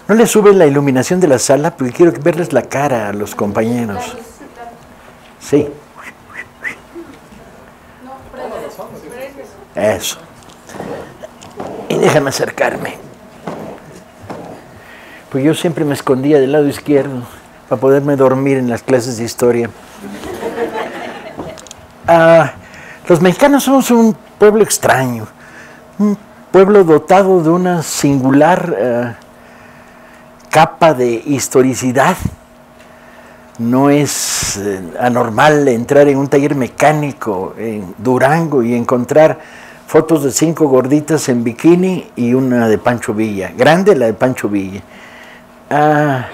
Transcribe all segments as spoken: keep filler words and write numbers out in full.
¿No le sube la iluminación de la sala? Porque quiero verles la cara a los compañeros. Sí. Eso. Y déjame acercarme. Pues yo siempre me escondía del lado izquierdo para poderme dormir en las clases de historia. Ah, los mexicanos somos un pueblo extraño, un pueblo dotado de una singular uh, capa de historicidad. No es eh, anormal entrar en un taller mecánico en Durango y encontrar fotos de cinco gorditas en bikini y una de Pancho Villa, grande la de Pancho Villa. Ah,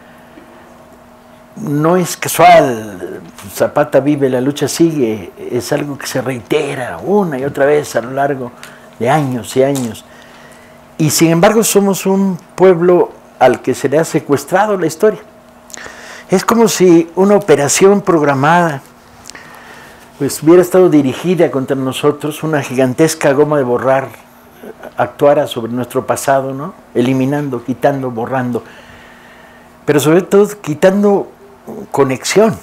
no es casual, Zapata vive, la lucha sigue, es algo que se reitera una y otra vez a lo largo de años y años. Y sin embargo somos un pueblo al que se le ha secuestrado la historia. Es como si una operación programada pues hubiera estado dirigida contra nosotros, una gigantesca goma de borrar actuara sobre nuestro pasado, ¿no? Eliminando, quitando, borrando, pero sobre todo quitando conexión,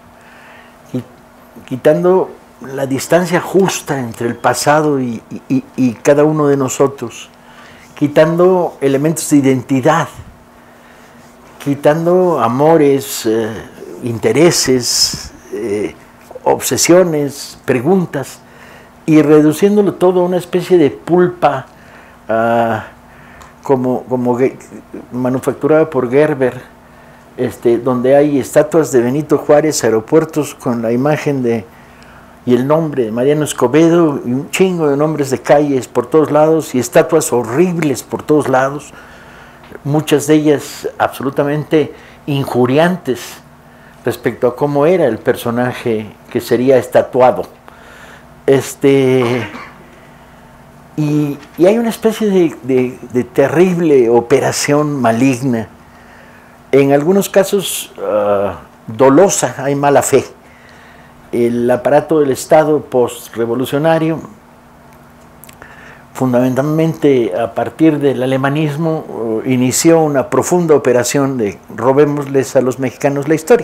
quitando la distancia justa entre el pasado y, y, y cada uno de nosotros, quitando elementos de identidad, quitando amores, eh, intereses, eh, obsesiones, preguntas, y reduciéndolo todo a una especie de pulpa uh, como, como manufacturada por Gerber, este, donde hay estatuas de Benito Juárez, aeropuertos con la imagen de y el nombre de Mariano Escobedo y un chingo de nombres de calles por todos lados y estatuas horribles por todos lados, muchas de ellas absolutamente injuriantes respecto a cómo era el personaje que sería estatuado. Este, y, y hay una especie de, de, de terrible operación maligna, en algunos casos uh, dolosa, hay mala fe. El aparato del Estado postrevolucionario, fundamentalmente a partir del alemanismo, uh, inició una profunda operación de robémosles a los mexicanos la historia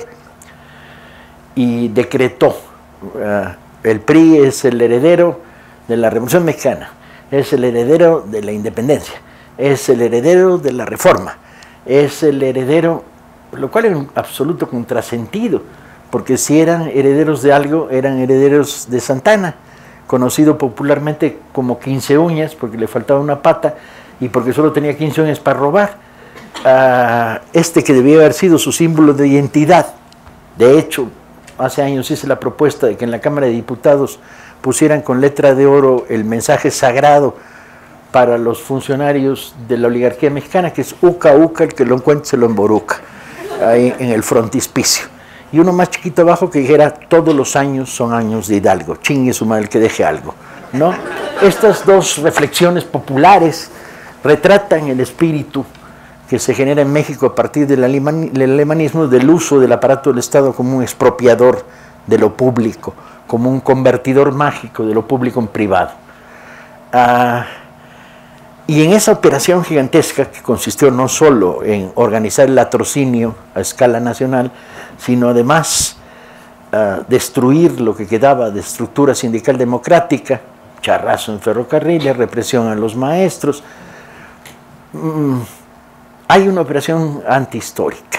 y decretó, uh, el P R I es el heredero de la Revolución Mexicana, es el heredero de la independencia, es el heredero de la reforma, es el heredero, lo cual es un absoluto contrasentido, porque si eran herederos de algo, eran herederos de Santana, conocido popularmente como quince uñas, porque le faltaba una pata y porque solo tenía quince uñas para robar. Uh, este que debía haber sido su símbolo de identidad, de hecho, hace años hice la propuesta de que en la Cámara de Diputados pusieran con letra de oro el mensaje sagrado para los funcionarios de la oligarquía mexicana, que es uca uca, el que lo encuentre se lo emboruca, ahí en el frontispicio. Y uno más chiquito abajo que dijera, todos los años son años de Hidalgo, chingue su madre el que deje algo, ¿no? Estas dos reflexiones populares retratan el espíritu que se genera en México a partir del, aleman, del alemanismo, del uso del aparato del Estado como un expropiador de lo público, como un convertidor mágico de lo público en privado. Ah, y en esa operación gigantesca, que consistió no solo en organizar el latrocinio a escala nacional, sino además uh, destruir lo que quedaba de estructura sindical democrática, charrazo en ferrocarriles, represión a los maestros, mm, hay una operación antihistórica.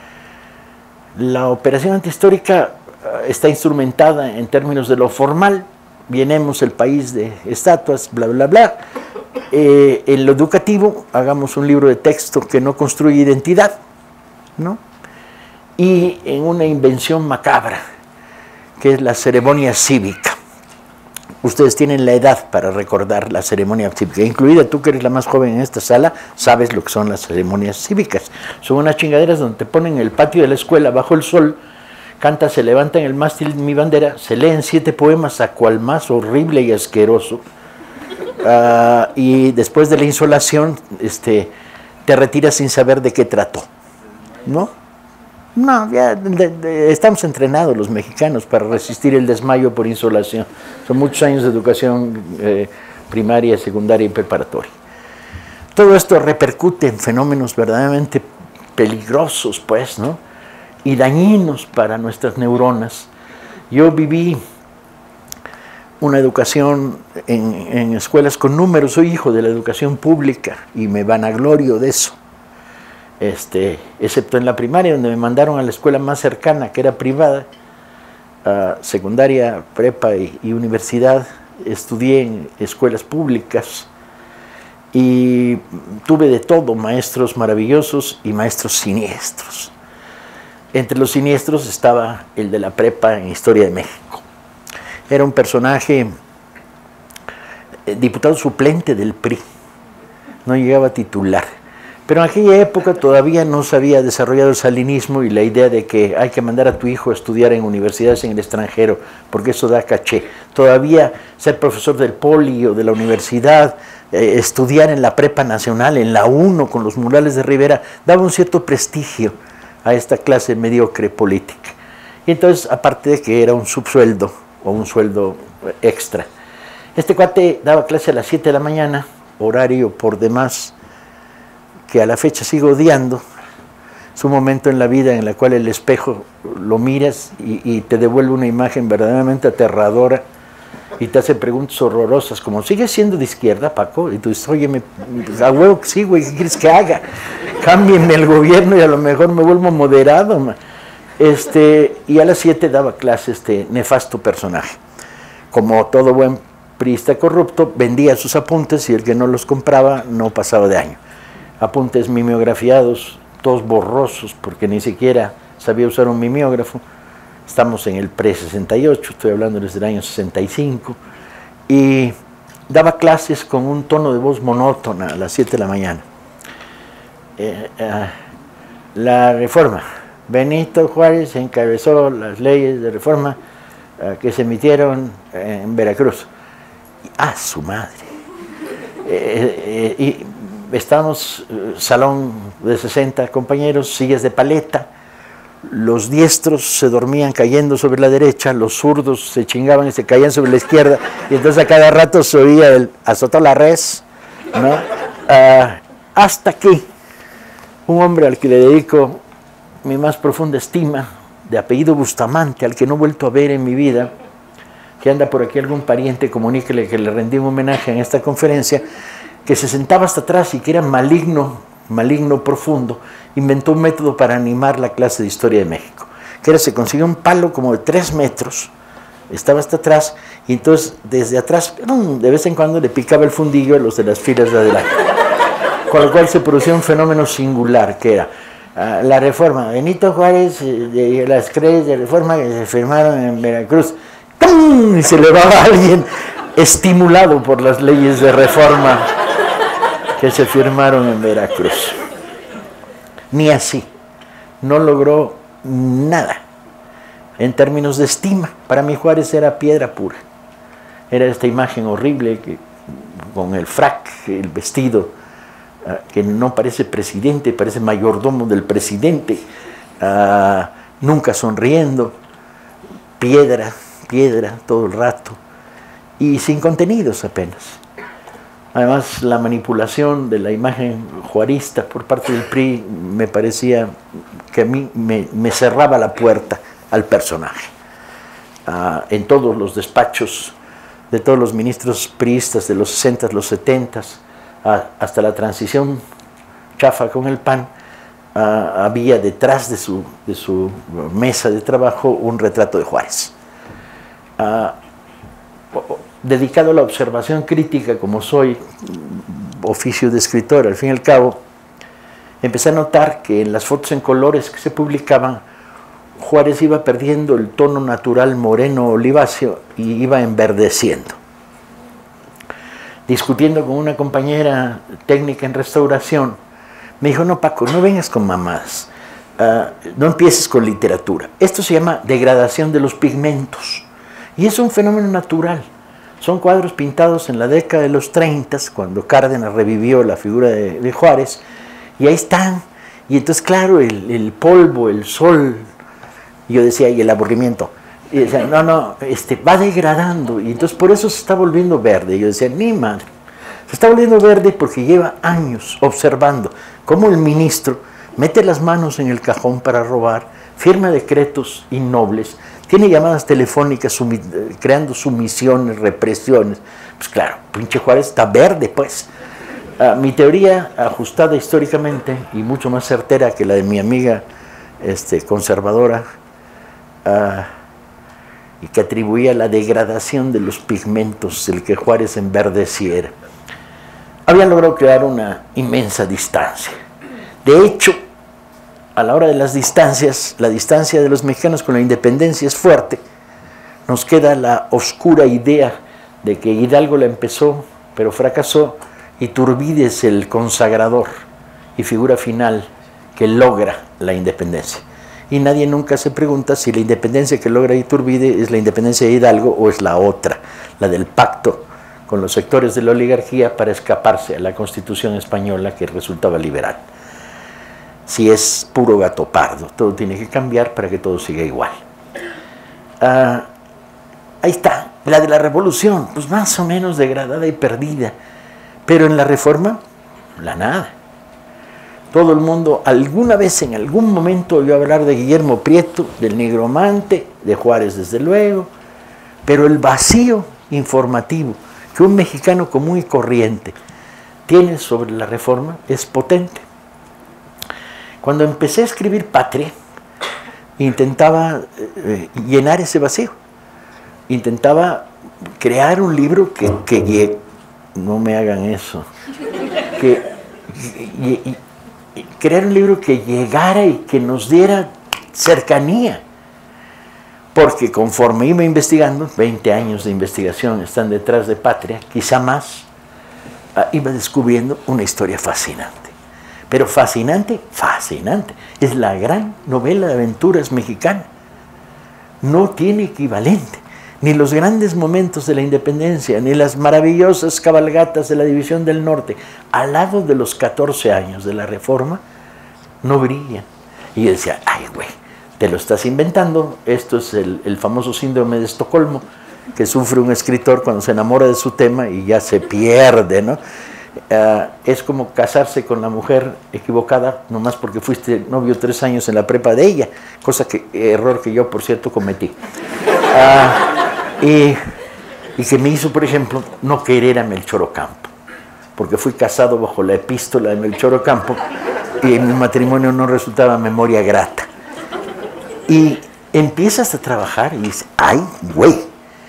La operación antihistórica uh, está instrumentada en términos de lo formal, vienemos el país de estatuas, bla, bla, bla. Eh, en lo educativo, hagamos un libro de texto que no construye identidad, ¿no? Y en una invención macabra, que es la ceremonia cívica. Ustedes tienen la edad para recordar la ceremonia cívica, incluida tú que eres la más joven en esta sala, sabes lo que son las ceremonias cívicas. Son unas chingaderas donde te ponen en el patio de la escuela bajo el sol, canta, se levanta en el mástil mi bandera, se leen siete poemas a cual más horrible y asqueroso, uh, y después de la insolación este, te retiras sin saber de qué trató, ¿no? No, ya de, de, estamos entrenados los mexicanos para resistir el desmayo por insolación. Son muchos años de educación eh, primaria, secundaria y preparatoria. todo esto repercute en fenómenos verdaderamente peligrosos, pues, ¿no? Y dañinos para nuestras neuronas. Yo viví una educación en, en escuelas con números, soy hijo de la educación pública y me vanaglorio de eso, este, excepto en la primaria, donde me mandaron a la escuela más cercana, que era privada, uh, secundaria, prepa y, y universidad. Estudié en escuelas públicas y tuve de todo, maestros maravillosos y maestros siniestros. Entre los siniestros estaba el de la prepa en Historia de México. Era un personaje, eh, diputado suplente del P R I, no llegaba a titular. Pero en aquella época todavía no se había desarrollado el salinismo y la idea de que hay que mandar a tu hijo a estudiar en universidades en el extranjero, porque eso da caché. Todavía ser profesor del poli o de la universidad, eh, estudiar en la prepa nacional, en la UNO, con los murales de Rivera, daba un cierto prestigio a esta clase mediocre política. Y entonces, aparte de que era un subsueldo o un sueldo extra, este cuate daba clase a las siete de la mañana, horario por demás que a la fecha sigo odiando. Es un momento en la vida en el cual el espejo lo miras y, y te devuelve una imagen verdaderamente aterradora y te hace preguntas horrorosas como, ¿sigues siendo de izquierda, Paco? Y tú dices, oye, me, pues, a huevo que sí, güey, ¿qué quieres que haga? Cámbienme el gobierno y a lo mejor me vuelvo moderado, man. Este, y a las siete daba clase este nefasto personaje. Como todo buen priista corrupto, vendía sus apuntes y el que no los compraba no pasaba de año. Apuntes mimeografiados, todos borrosos, porque ni siquiera sabía usar un mimeógrafo. Estamos en el pre sesenta y ocho, estoy hablando desde el año sesenta y cinco, y daba clases con un tono de voz monótona a las siete de la mañana. Eh, eh, la reforma. Benito Juárez encabezó las leyes de reforma eh, que se emitieron en Veracruz. ¡Ah, su madre! Eh, eh, y estábamos, eh, salón de sesenta compañeros, sillas de paleta, los diestros se dormían cayendo sobre la derecha, los zurdos se chingaban y se caían sobre la izquierda, y entonces a cada rato se oía el azotó la res, ¿no? Uh, hasta aquí, un hombre al que le dedico mi más profunda estima, de apellido Bustamante, al que no he vuelto a ver en mi vida, que anda por aquí algún pariente, comuníquele que le rendí un homenaje en esta conferencia, que se sentaba hasta atrás y que era maligno, maligno profundo, inventó un método para animar la clase de Historia de México, que era, se consiguió un palo como de tres metros, estaba hasta atrás, y entonces desde atrás, de vez en cuando le picaba el fundillo a los de las filas de adelante, con lo cual se producía un fenómeno singular, que era uh, la reforma, Benito Juárez, de las creyes de reforma que se firmaron en Veracruz, ¡pum! Y se elevaba a alguien estimulado por las leyes de reforma que se firmaron en Veracruz. Ni así, no logró nada en términos de estima. Para mí Juárez era piedra pura, era esta imagen horrible que, con el frac, el vestido, uh, que no parece presidente, parece mayordomo del presidente, uh, nunca sonriendo, piedra, piedra todo el rato, y sin contenidos apenas. Además, la manipulación de la imagen juarista por parte del P R I me parecía que a mí me, me cerraba la puerta al personaje. Uh, en todos los despachos de todos los ministros priistas de los sesentas, los setentas, uh, hasta la transición chafa con el P A N, uh, había detrás de su, de su mesa de trabajo un retrato de Juárez. Uh, dedicado a la observación crítica, como soy, oficio de escritor, al fin y al cabo, empecé a notar que en las fotos en colores que se publicaban, Juárez iba perdiendo el tono natural moreno oliváceo y iba enverdeciendo. Discutiendo con una compañera técnica en restauración, me dijo, no, Paco, no vengas con mamadas, uh, no empieces con literatura. Esto se llama degradación de los pigmentos y es un fenómeno natural. Son cuadros pintados en la década de los treinta, cuando Cárdenas revivió la figura de, de Juárez, y ahí están. Y entonces, claro, el, el polvo, el sol, yo decía, y el aburrimiento. Y decía, no, no, este, va degradando, y entonces por eso se está volviendo verde. Y yo decía, ni madre, Se está volviendo verde porque lleva años observando cómo el ministro mete las manos en el cajón para robar, firma decretos innobles, tiene llamadas telefónicas sumi creando sumisiones, represiones. Pues claro, pinche Juárez está verde, pues. Uh, mi teoría, ajustada históricamente y mucho más certera que la de mi amiga este, conservadora, uh, y que atribuía la degradación de los pigmentos, el que Juárez enverdeciera, habían logrado crear una inmensa distancia. De hecho, a la hora de las distancias, la distancia de los mexicanos con la independencia es fuerte. Nos queda la oscura idea de que Hidalgo la empezó, pero fracasó, Iturbide es el consagrador y figura final que logra la independencia. Y nadie nunca se pregunta si la independencia que logra Iturbide es la independencia de Hidalgo o es la otra, la del pacto con los sectores de la oligarquía para escaparse a la Constitución española que resultaba liberal. Si es puro gato pardo, todo tiene que cambiar para que todo siga igual. Ah, ahí está, la de la revolución, pues más o menos degradada y perdida, pero en la reforma, la nada. Todo el mundo alguna vez, en algún momento, oyó hablar de Guillermo Prieto, del nigromante, de Juárez desde luego, pero el vacío informativo que un mexicano común y corriente tiene sobre la reforma es potente. Cuando empecé a escribir Patria, intentaba eh, llenar ese vacío, intentaba crear un libro que, que no me hagan eso, que, y, y, y, crear un libro que llegara y que nos diera cercanía, porque conforme iba investigando, veinte años de investigación están detrás de Patria, quizá más, uh, iba descubriendo una historia fascinante. Pero fascinante, fascinante. Es la gran novela de aventuras mexicana. No tiene equivalente. Ni los grandes momentos de la independencia, ni las maravillosas cabalgatas de la División del Norte, al lado de los catorce años de la Reforma, no brillan. Y yo decía, ay, güey, te lo estás inventando. Esto es el, el famoso síndrome de Estocolmo que sufre un escritor cuando se enamora de su tema y ya se pierde, ¿no? Uh, es como casarse con la mujer equivocada, nomás porque fuiste novio tres años en la prepa de ella, cosa que, error que yo, por cierto, cometí. Uh, y, y que me hizo, por ejemplo, no querer a Melchor Ocampo, porque fui casado bajo la epístola de Melchor Ocampo y mi matrimonio no resultaba memoria grata. Y empiezas a trabajar y dices, ay, güey.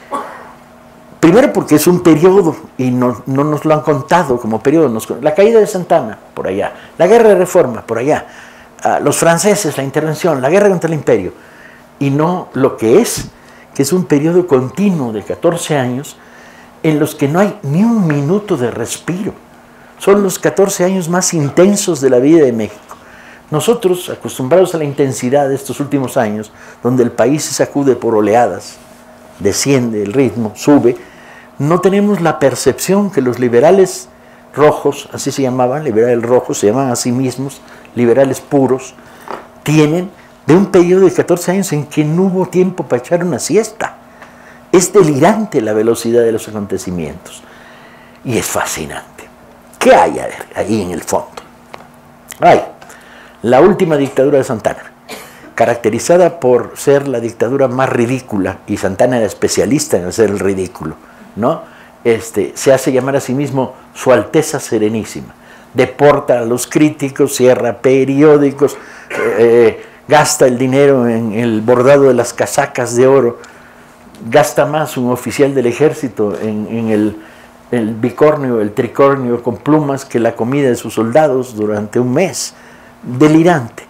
Primero porque es un periodo y no, no nos lo han contado como periodo. Nos, la caída de Santa Anna, por allá. La guerra de Reforma, por allá. Uh, los franceses, la intervención, la guerra contra el imperio. Y no lo que es, que es un periodo continuo de catorce años en los que no hay ni un minuto de respiro. Son los catorce años más intensos de la vida de México. Nosotros, acostumbrados a la intensidad de estos últimos años, donde el país se sacude por oleadas, desciende el ritmo, sube, no tenemos la percepción que los liberales rojos, así se llamaban, liberales rojos, se llaman a sí mismos, liberales puros, tienen de un periodo de catorce años en que no hubo tiempo para echar una siesta. Es delirante la velocidad de los acontecimientos y es fascinante. ¿Qué hay ahí en el fondo? Hay la última dictadura de Santa Anna, caracterizada por ser la dictadura más ridícula, y Santa Anna era especialista en hacer el ridículo, ¿no? Este, se hace llamar a sí mismo Su Alteza Serenísima, deporta a los críticos, cierra periódicos, eh, gasta el dinero en el bordado de las casacas de oro, gasta más un oficial del ejército en, en el, el bicornio, el tricornio con plumas que la comida de sus soldados durante un mes. Delirante.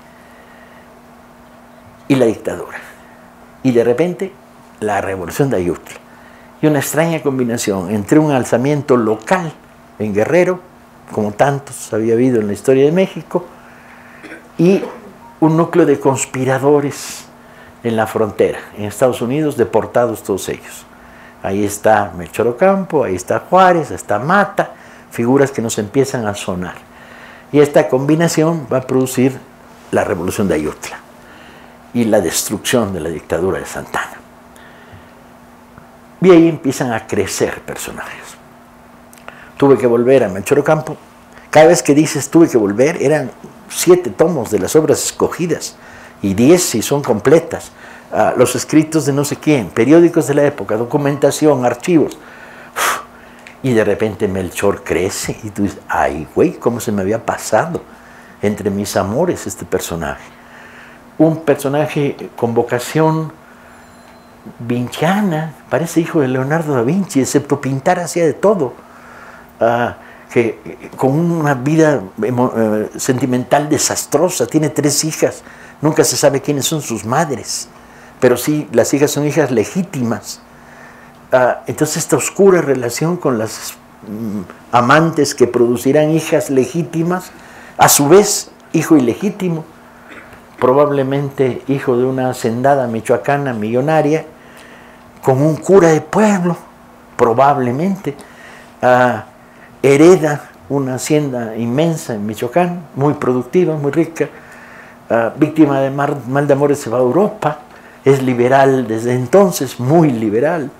Y la dictadura. Y de repente, la revolución de Ayutla. Y una extraña combinación entre un alzamiento local en Guerrero, como tantos había habido en la historia de México, y un núcleo de conspiradores en la frontera, en Estados Unidos, deportados todos ellos. Ahí está Melchor Ocampo, ahí está Juárez, está Mata, figuras que nos empiezan a sonar. Y esta combinación va a producir la revolución de Ayutla y la destrucción de la dictadura de Santa Anna. Y ahí empiezan a crecer personajes. tuve que volver a Melchor Ocampo. Cada vez que dices tuve que volver, eran siete tomos de las obras escogidas, y diez si son completas, uh, los escritos de no sé quién, periódicos de la época, documentación, archivos. Uf, y de repente Melchor crece, y tú dices, ay güey, ¿cómo se me había pasado entre mis amores este personaje? Un personaje con vocación vinciana, parece hijo de Leonardo da Vinci, excepto pintar hacía de todo, uh, que con una vida eh, sentimental desastrosa, tiene tres hijas, nunca se sabe quiénes son sus madres, pero sí, las hijas son hijas legítimas. Uh, entonces esta oscura relación con las mm, amantes que producirán hijas legítimas, a su vez hijo ilegítimo, probablemente hijo de una hacendada michoacana millonaria, con un cura de pueblo, probablemente, uh, hereda una hacienda inmensa en Michoacán, muy productiva, muy rica, uh, víctima de mal, mal de amores se va a Europa, es liberal desde entonces, muy liberal,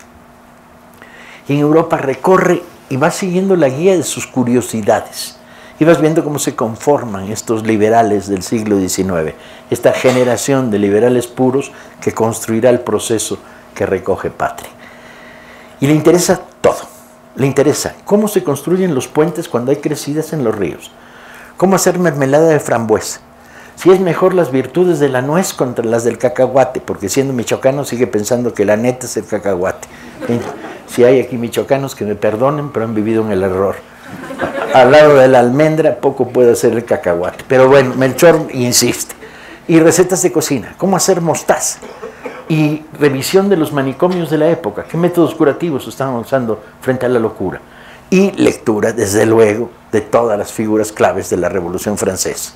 y en Europa recorre y va siguiendo la guía de sus curiosidades. Y vas viendo cómo se conforman estos liberales del siglo diecinueve, esta generación de liberales puros que construirá el proceso que recoge Patria. Y le interesa todo, le interesa cómo se construyen los puentes cuando hay crecidas en los ríos, cómo hacer mermelada de frambuesa, si es mejor las virtudes de la nuez contra las del cacahuate, porque siendo michoacano sigue pensando que la neta es el cacahuate. Si hay aquí michoacanos que me perdonen, pero han vivido en el error. Al lado de la almendra poco puede hacer el cacahuate, pero bueno, Melchor insiste. Y recetas de cocina, cómo hacer mostaza, y revisión de los manicomios de la época, qué métodos curativos estaban usando frente a la locura, y lectura, desde luego, de todas las figuras claves de la Revolución Francesa.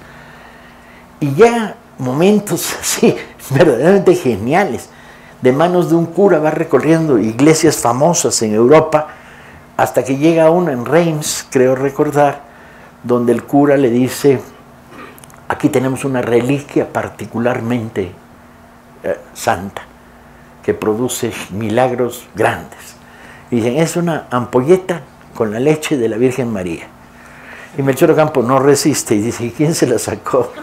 Y ya momentos así, verdaderamente geniales, de manos de un cura va recorriendo iglesias famosas en Europa, hasta que llega uno en Reims, creo recordar, donde el cura le dice, aquí tenemos una reliquia particularmente eh, santa, que produce milagros grandes. Y dicen, es una ampolleta con la leche de la Virgen María. Y Melchor Ocampo no resiste y dice, ¿y quién se la sacó?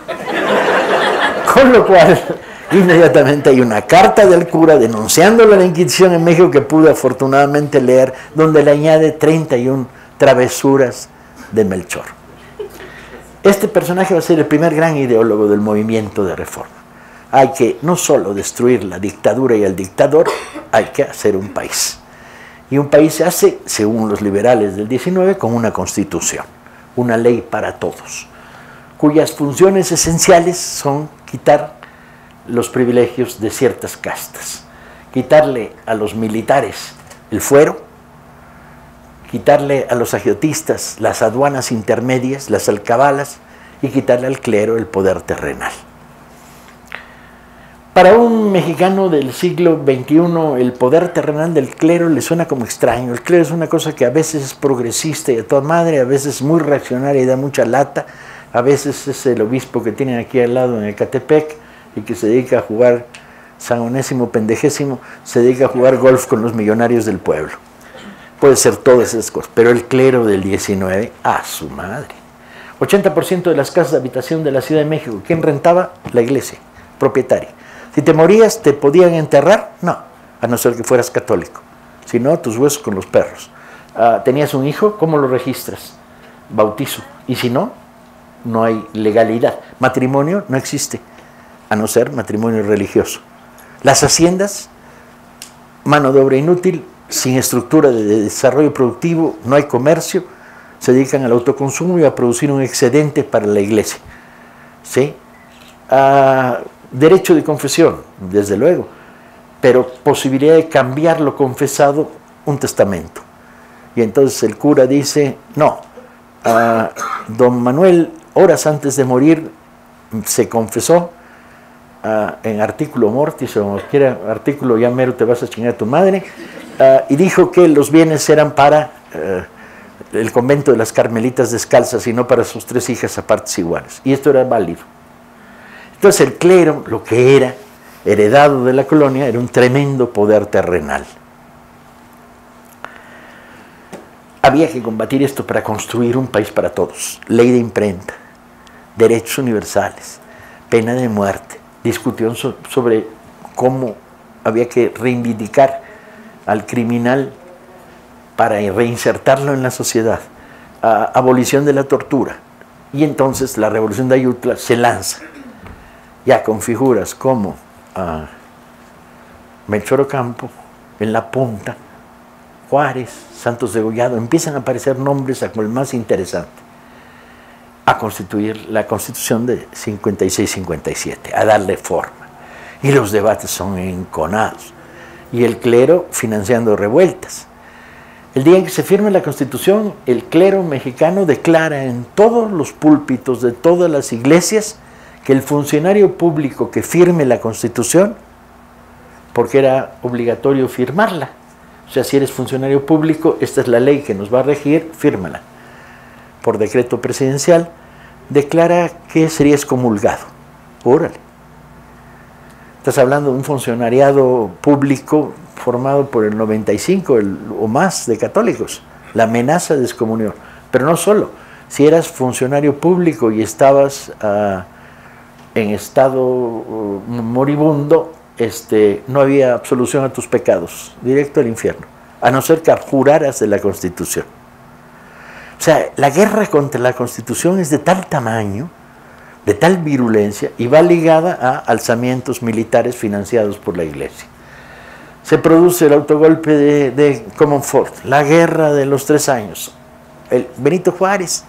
Con lo cual, inmediatamente hay una carta del cura denunciándole a la Inquisición en México que pude afortunadamente leer, donde le añade treinta y una travesuras de Melchor. Este personaje va a ser el primer gran ideólogo del movimiento de reforma. Hay que no solo destruir la dictadura y al dictador, hay que hacer un país. Y un país se hace, según los liberales del diecinueve, con una constitución, una ley para todos, cuyas funciones esenciales son quitar los privilegios de ciertas castas, quitarle a los militares el fuero, quitarle a los agiotistas las aduanas intermedias, las alcabalas, y quitarle al clero el poder terrenal. Para un mexicano del siglo veintiuno, el poder terrenal del clero le suena como extraño. El clero es una cosa que a veces es progresista y a toda madre, a veces es muy reaccionaria y da mucha lata, a veces es el obispo que tienen aquí al lado en Ecatepec y que se dedica a jugar, San Onésimo Pendejésimo, se dedica a jugar golf con los millonarios del pueblo. Puede ser todas esas cosas, pero el clero del diecinueve, a su madre. ochenta por ciento de las casas de habitación de la Ciudad de México, ¿quién rentaba? La iglesia, propietaria. Si te morías, ¿te podían enterrar? No, a no ser que fueras católico. Si no, tus huesos con los perros. Uh, ¿Tenías un hijo? ¿Cómo lo registras? Bautizo. Y si no, no hay legalidad. Matrimonio no existe, a no ser matrimonio religioso. Las haciendas, mano de obra inútil, sin estructura de desarrollo productivo, no hay comercio, se dedican al autoconsumo y a producir un excedente para la iglesia. ¿Sí? Uh, derecho de confesión, desde luego, pero posibilidad de cambiar lo confesado, un testamento. Y entonces el cura dice, no, uh, don Manuel, horas antes de morir, se confesó uh, en artículo mortis, o cualquier artículo, ya mero te vas a chingar a tu madre, uh, y dijo que los bienes eran para uh, el convento de las Carmelitas Descalzas y no para sus tres hijas a partes iguales. Y esto era válido. Entonces el clero, lo que era heredado de la colonia, era un tremendo poder terrenal. había que combatir esto para construir un país para todos. Ley de imprenta, derechos universales, pena de muerte. Discusión so- sobre cómo había que reivindicar al criminal para reinsertarlo en la sociedad. A, abolición de la tortura. Y entonces la revolución de Ayutla se lanza, ya con figuras como uh, Melchor Ocampo, en la punta, Juárez, Santos Degollado, empiezan a aparecer nombres como el más interesante, a constituir la Constitución de cincuenta y seis cincuenta y siete, a darle forma. Y los debates son enconados. Y el clero financiando revueltas. El día en que se firme la Constitución, el clero mexicano declara en todos los púlpitos de todas las iglesias que el funcionario público que firme la Constitución, porque era obligatorio firmarla, o sea, si eres funcionario público, esta es la ley que nos va a regir, fírmala. Por decreto presidencial, declara que sería excomulgado. Órale. Estás hablando de un funcionariado público formado por el noventa y cinco el, o más de católicos, la amenaza de excomunión. Pero no solo, si eras funcionario público y estabas uh, en estado uh, moribundo, este, no había absolución a tus pecados, directo al infierno, a no ser que abjuraras de la Constitución. O sea, la guerra contra la Constitución es de tal tamaño, de tal virulencia, y va ligada a alzamientos militares financiados por la Iglesia. Se produce el autogolpe de, de Comonfort, la guerra de los tres años. El Benito Juárez,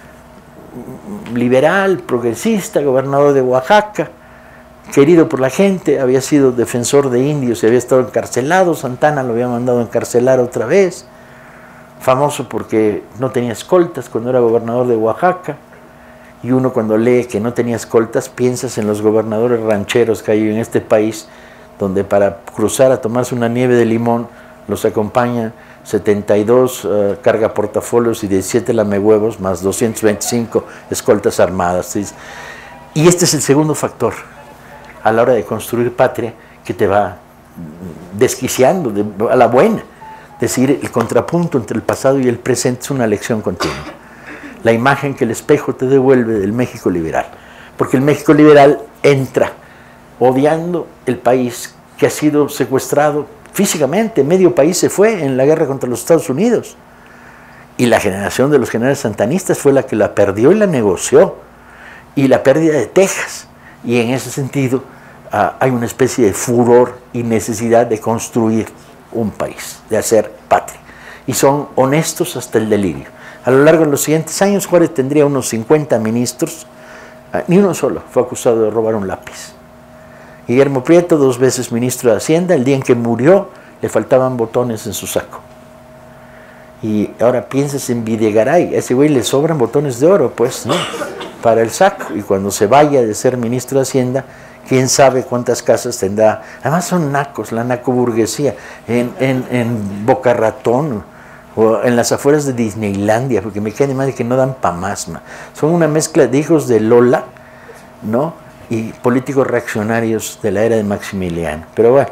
liberal, progresista, gobernador de Oaxaca, querido por la gente, había sido defensor de indios y había estado encarcelado. Santana lo había mandado a encarcelar otra vez, famoso porque no tenía escoltas cuando era gobernador de Oaxaca. Y uno, cuando lee que no tenía escoltas, piensas en los gobernadores rancheros que hay en este país, donde para cruzar a tomarse una nieve de limón los acompañan setenta y dos uh, cargaportafolios y diecisiete lamehuevos más doscientas veinticinco escoltas armadas. Y este es el segundo factor a la hora de construir patria que te va desquiciando de, a la buena. Es decir, el contrapunto entre el pasado y el presente es una lección continua. La imagen que el espejo te devuelve del México liberal. Porque el México liberal entra odiando el país que ha sido secuestrado físicamente. Medio país se fue en la guerra contra los Estados Unidos. Y la generación de los generales santanistas fue la que la perdió y la negoció. Y la pérdida de Texas. Y en ese sentido uh, hay una especie de furor y necesidad de construir un país, de hacer patria. Y son honestos hasta el delirio. A lo largo de los siguientes años, Juárez tendría unos cincuenta ministros. Uh, ni uno solo fue acusado de robar un lápiz. Guillermo Prieto, dos veces ministro de Hacienda, el día en que murió le faltaban botones en su saco. Y ahora piensas en Videgaray, a ese güey le sobran botones de oro, pues, ¿no? Para el saco. Y cuando se vaya de ser ministro de Hacienda, quién sabe cuántas casas tendrá. Además son nacos, la nacoburguesía, en, en, en Boca Ratón, o en las afueras de Disneylandia, porque me queda de madre que no dan pa' más, ma. Son una mezcla de hijos de Lola, ¿no? Y políticos reaccionarios de la era de Maximiliano. Pero bueno,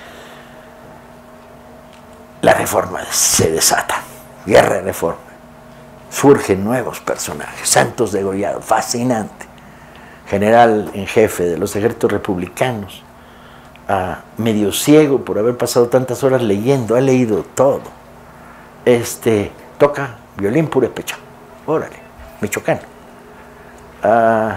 la reforma se desata, guerra de reforma, surgen nuevos personajes. Santos Degollado, fascinante, general en jefe de los ejércitos republicanos, uh, medio ciego por haber pasado tantas horas leyendo, ha leído todo. Este, toca violín purépecha, órale, Michoacán. Uh,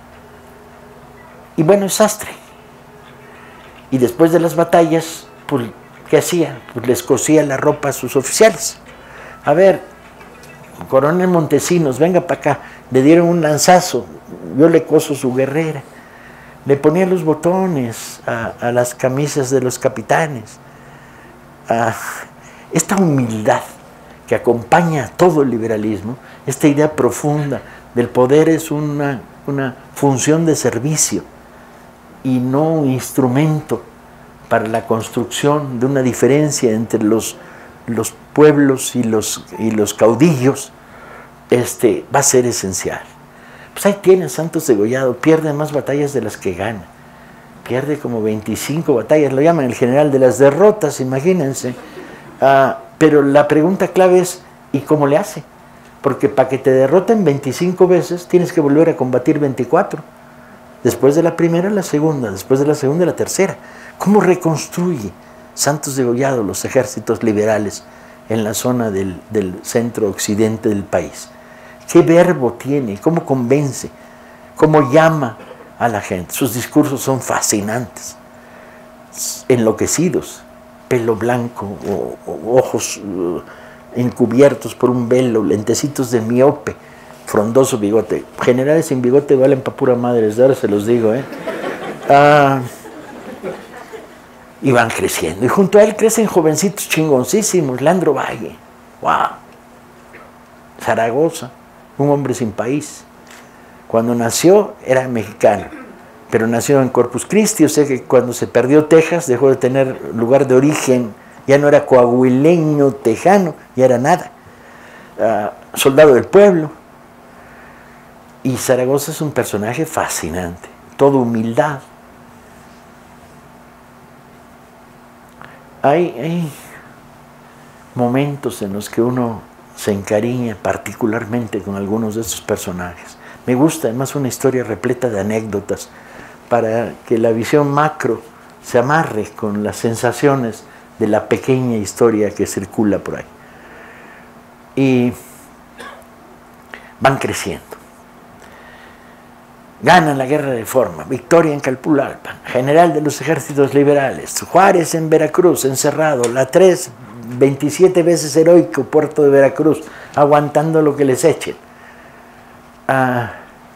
Y bueno, es sastre. Y después de las batallas, pues, ¿qué hacía? Pues les cosía la ropa a sus oficiales. A ver, coronel Montesinos, venga para acá. Le dieron un lanzazo, yo le coso su guerrera. Le ponía los botones a, a las camisas de los capitanes. A esta humildad que acompaña a todo el liberalismo, esta idea profunda del poder es una, una función de servicio y no un instrumento para la construcción de una diferencia entre los, los pueblos y los, y los caudillos, este, va a ser esencial. Pues ahí tiene Santos Degollado, pierde más batallas de las que gana, pierde como veinticinco batallas, lo llaman el general de las derrotas, imagínense. Uh, pero la pregunta clave es, ¿Y cómo le hace? Porque para que te derroten veinticinco veces, tienes que volver a combatir veinticuatro. Después de la primera, la segunda. Después de la segunda, la tercera. ¿Cómo reconstruye Santos Degollado los ejércitos liberales en la zona del, del centro-occidente del país? ¿Qué verbo tiene? ¿Cómo convence? ¿Cómo llama a la gente? Sus discursos son fascinantes. Enloquecidos. Pelo blanco, o, o ojos uh, encubiertos por un velo, lentecitos de miope, frondoso bigote. Generales sin bigote valen pa' pura madre, ahora se los digo, ¿eh? Ah, y van creciendo. Y junto a él crecen jovencitos chingoncísimos. Leandro Valle, wow. Zaragoza, un hombre sin país. Cuando nació era mexicano, pero nació en Corpus Christi, o sea que cuando se perdió Texas dejó de tener lugar de origen, ya no era coahuileño, tejano, ya era nada. Uh, soldado del pueblo. Y Zaragoza es un personaje fascinante, todo humildad. Hay, hay momentos en los que uno se encariña particularmente con algunos de estos personajes. Me gusta además una historia repleta de anécdotas para que la visión macro se amarre con las sensaciones de la pequeña historia que circula por ahí. Y van creciendo. Ganan la guerra de Reforma, victoria en Calpulalpan, general de los ejércitos liberales, Juárez en Veracruz, encerrado, la tres, veintisiete veces heroico puerto de Veracruz, aguantando lo que les echen. Ah,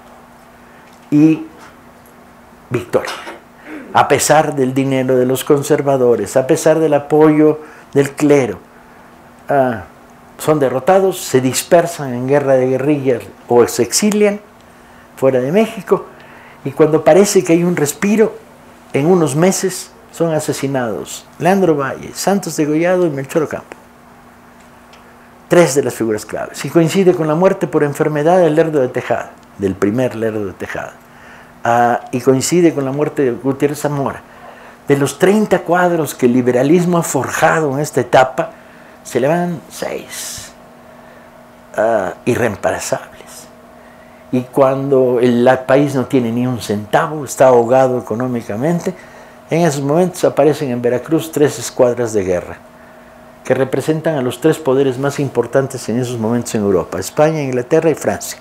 y victoria, a pesar del dinero de los conservadores, a pesar del apoyo del clero. Ah, son derrotados, se dispersan en guerra de guerrillas o se exilian fuera de México, y cuando parece que hay un respiro, en unos meses son asesinados Leandro Valle, Santos Degollado y Melchor Ocampo. Tres de las figuras claves. Y coincide con la muerte por enfermedad del Lerdo de Tejada, del primer Lerdo de Tejada. Ah, y coincide con la muerte de Gutiérrez Zamora. De los treinta cuadros que el liberalismo ha forjado en esta etapa, se le van seis ah, irreemplazables. Y cuando el país no tiene ni un centavo, está ahogado económicamente, en esos momentos aparecen en Veracruz tres escuadras de guerra, que representan a los tres poderes más importantes en esos momentos en Europa: España, Inglaterra y Francia.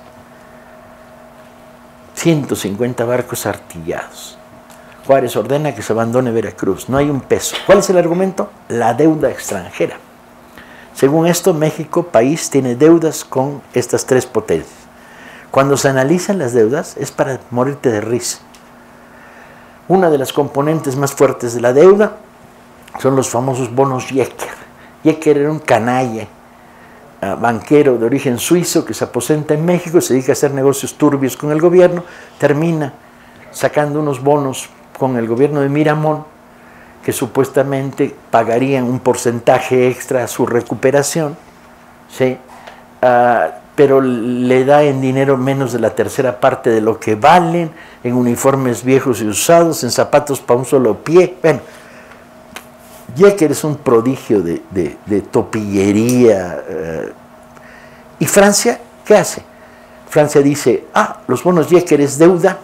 ciento cincuenta barcos artillados. Juárez ordena que se abandone Veracruz, no hay un peso. ¿Cuál es el argumento? La deuda extranjera. Según esto, México, país, tiene deudas con estas tres potencias. Cuando se analizan las deudas, es para morirte de risa. Una de las componentes más fuertes de la deuda son los famosos bonos Jecker. Jecker era un canalla, uh, banquero de origen suizo que se aposenta en México, se dedica a hacer negocios turbios con el gobierno, termina sacando unos bonos con el gobierno de Miramón, que supuestamente pagarían un porcentaje extra a su recuperación, ¿sí? Uh, pero le da en dinero menos de la tercera parte de lo que valen, en uniformes viejos y usados, en zapatos para un solo pie. Bueno, Jecker es un prodigio de, de, de topillería. Uh, ¿Y Francia qué hace? Francia dice, ah, los bonos Jecker es deuda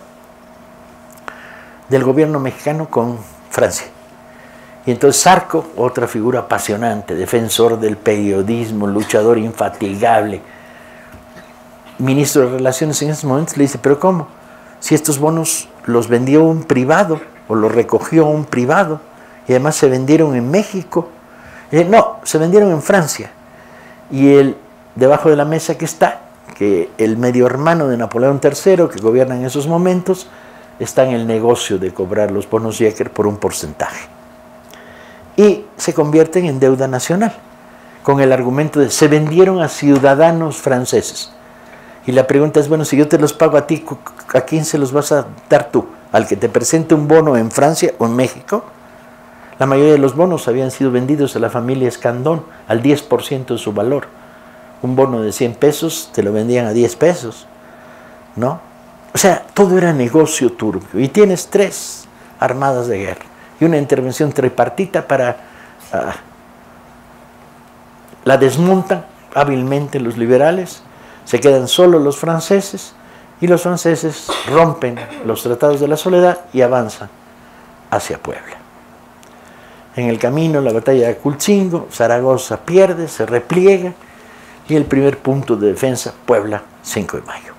del gobierno mexicano con Francia. Y entonces Zarco, otra figura apasionante, defensor del periodismo, luchador infatigable, ministro de Relaciones en esos momentos, le dice, pero ¿cómo? Si estos bonos los vendió un privado, o los recogió un privado, y además se vendieron en México. Y dice, no, se vendieron en Francia. Y él, debajo de la mesa que está, que el medio hermano de Napoleón tercero, que gobierna en esos momentos, está en el negocio de cobrar los bonos Jecker por un porcentaje. Y se convierten en deuda nacional, con el argumento de se vendieron a ciudadanos franceses. Y la pregunta es, bueno, si yo te los pago a ti, ¿a quién se los vas a dar tú? ¿Al que te presente un bono en Francia o en México? La mayoría de los bonos habían sido vendidos a la familia Escandón al diez por ciento de su valor. Un bono de cien pesos te lo vendían a diez pesos, ¿no? O sea, todo era negocio turbio. Y tienes tres armadas de guerra y una intervención tripartita para... Uh, la desmontan hábilmente los liberales, se quedan solo los franceses, y los franceses rompen los tratados de la soledad y avanzan hacia Puebla. En el camino, la batalla de Acultzingo, Zaragoza pierde, se repliega, y el primer punto de defensa, Puebla, cinco de mayo.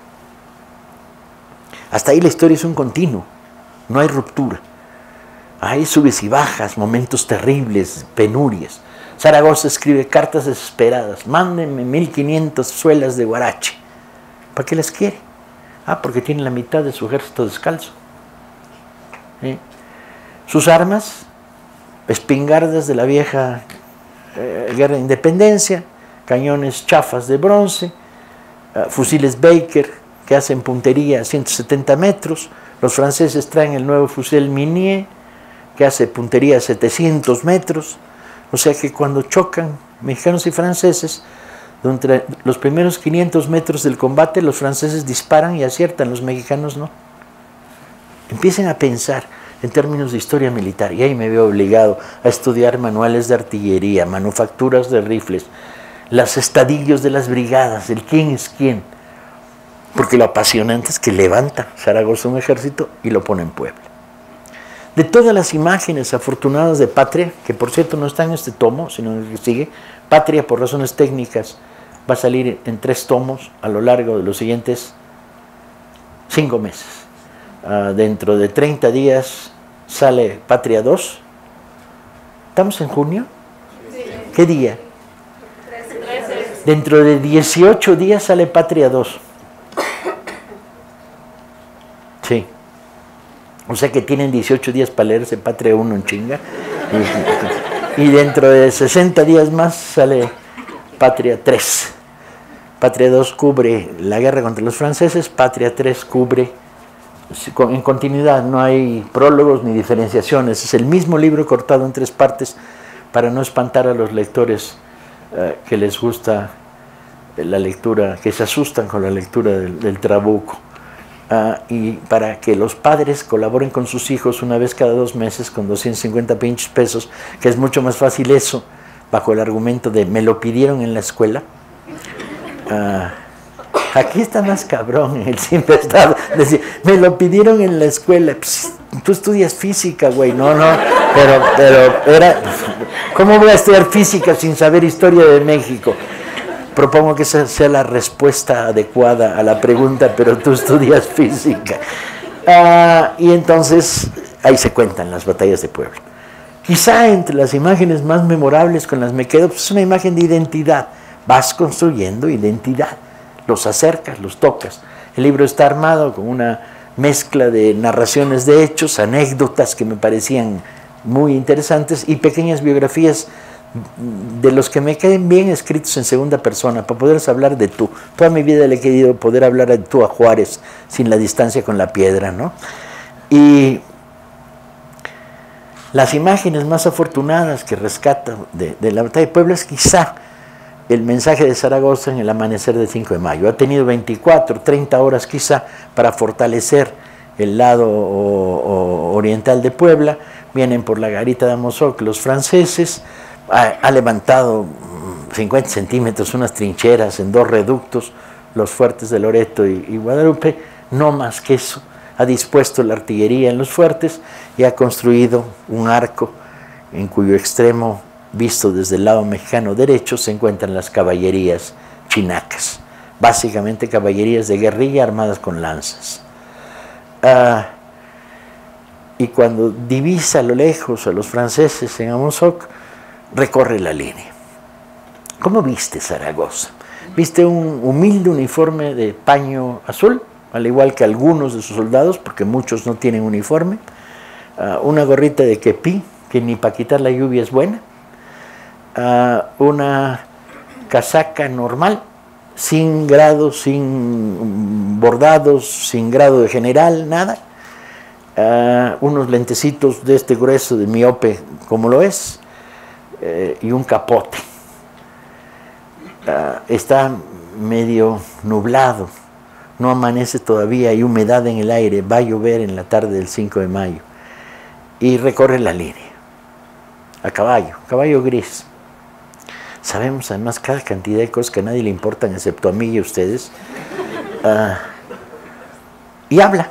Hasta ahí la historia es un continuo, no hay ruptura. Hay subes y bajas, momentos terribles, penurias. Zaragoza escribe cartas desesperadas, mándenme mil quinientas suelas de huarache. ¿Para qué las quiere? Ah, porque tiene la mitad de su ejército descalzo. ¿Sí? Sus armas, espingardas de la vieja eh, guerra de independencia, cañones chafas de bronce, uh, fusiles Baker que hacen puntería a ciento setenta metros, los franceses traen el nuevo fusil Minié que hace puntería a setecientos metros, o sea que cuando chocan mexicanos y franceses, durante los primeros quinientos metros del combate los franceses disparan y aciertan, los mexicanos no. Empiecen a pensar en términos de historia militar, y ahí me veo obligado a estudiar manuales de artillería, manufacturas de rifles, los estadillos de las brigadas, el quién es quién, porque lo apasionante es que levanta Zaragoza un ejército y lo pone en Puebla. De todas las imágenes afortunadas de Patria, que por cierto no está en este tomo, sino en el que sigue, Patria por razones técnicas va a salir en tres tomos a lo largo de los siguientes cinco meses. Uh, dentro de treinta días sale Patria dos. ¿Estamos en junio? Sí. ¿Qué día? trece. Dentro de dieciocho días sale Patria dos. Sí. O sea que tienen dieciocho días para leerse Patria uno en chinga. Y, y dentro de sesenta días más sale Patria tres. Patria dos cubre la guerra contra los franceses, Patria tres cubre en continuidad, no hay prólogos ni diferenciaciones, es el mismo libro cortado en tres partes para no espantar a los lectores uh, que les gusta la lectura, que se asustan con la lectura del, del trabuco. Uh, y para que los padres colaboren con sus hijos una vez cada dos meses con doscientos cincuenta pinches pesos, que es mucho más fácil eso, bajo el argumento de me lo pidieron en la escuela. Uh, aquí está más cabrón el simple estado, decir, me lo pidieron en la escuela. Pss, tú estudias física, güey, no, no, pero, pero era, ¿cómo voy a estudiar física sin saber historia de México? Propongo que esa sea la respuesta adecuada a la pregunta, pero tú estudias física. Uh, y entonces, ahí se cuentan las batallas de Puebla. Quizá entre las imágenes más memorables con las me quedo, pues es una imagen de identidad. Vas construyendo identidad, los acercas, los tocas. El libro está armado con una mezcla de narraciones de hechos, anécdotas que me parecían muy interesantes y pequeñas biografías de los que me queden bien escritos en segunda persona, para poderles hablar de tú. Toda mi vida le he querido poder hablar de tú a Juárez, sin la distancia con la piedra, ¿no? Y las imágenes más afortunadas que rescatan de, de la batalla de Puebla es quizá el mensaje de Zaragoza en el amanecer del cinco de mayo. Ha tenido veinticuatro, treinta horas quizá para fortalecer el lado o, o, oriental de Puebla. Vienen por la garita de Amozoc los franceses, ha, ha levantado cincuenta centímetros unas trincheras en dos reductos, los fuertes de Loreto y, y Guadalupe, no más que eso. Ha dispuesto la artillería en los fuertes y ha construido un arco en cuyo extremo, visto desde el lado mexicano derecho, se encuentran las caballerías chinacas, básicamente caballerías de guerrilla armadas con lanzas. Uh, y cuando divisa a lo lejos a los franceses en Amozoc, recorre la línea. ¿Cómo viste Zaragoza? ¿Viste un humilde uniforme de paño azul, al igual que algunos de sus soldados, porque muchos no tienen uniforme? Uh, una gorrita de quepí, que ni para quitar la lluvia es buena. Uh, una casaca normal, sin grado, sin bordados, sin grado de general, nada. Uh, unos lentecitos de este grueso de miope, como lo es, uh, y un capote. Uh, está medio nublado, no amanece todavía, hay humedad en el aire, va a llover en la tarde del cinco de mayo. Y recorre la línea, a caballo, caballo gris. Sabemos además cada cantidad de cosas que a nadie le importan, excepto a mí y a ustedes. Uh, y habla.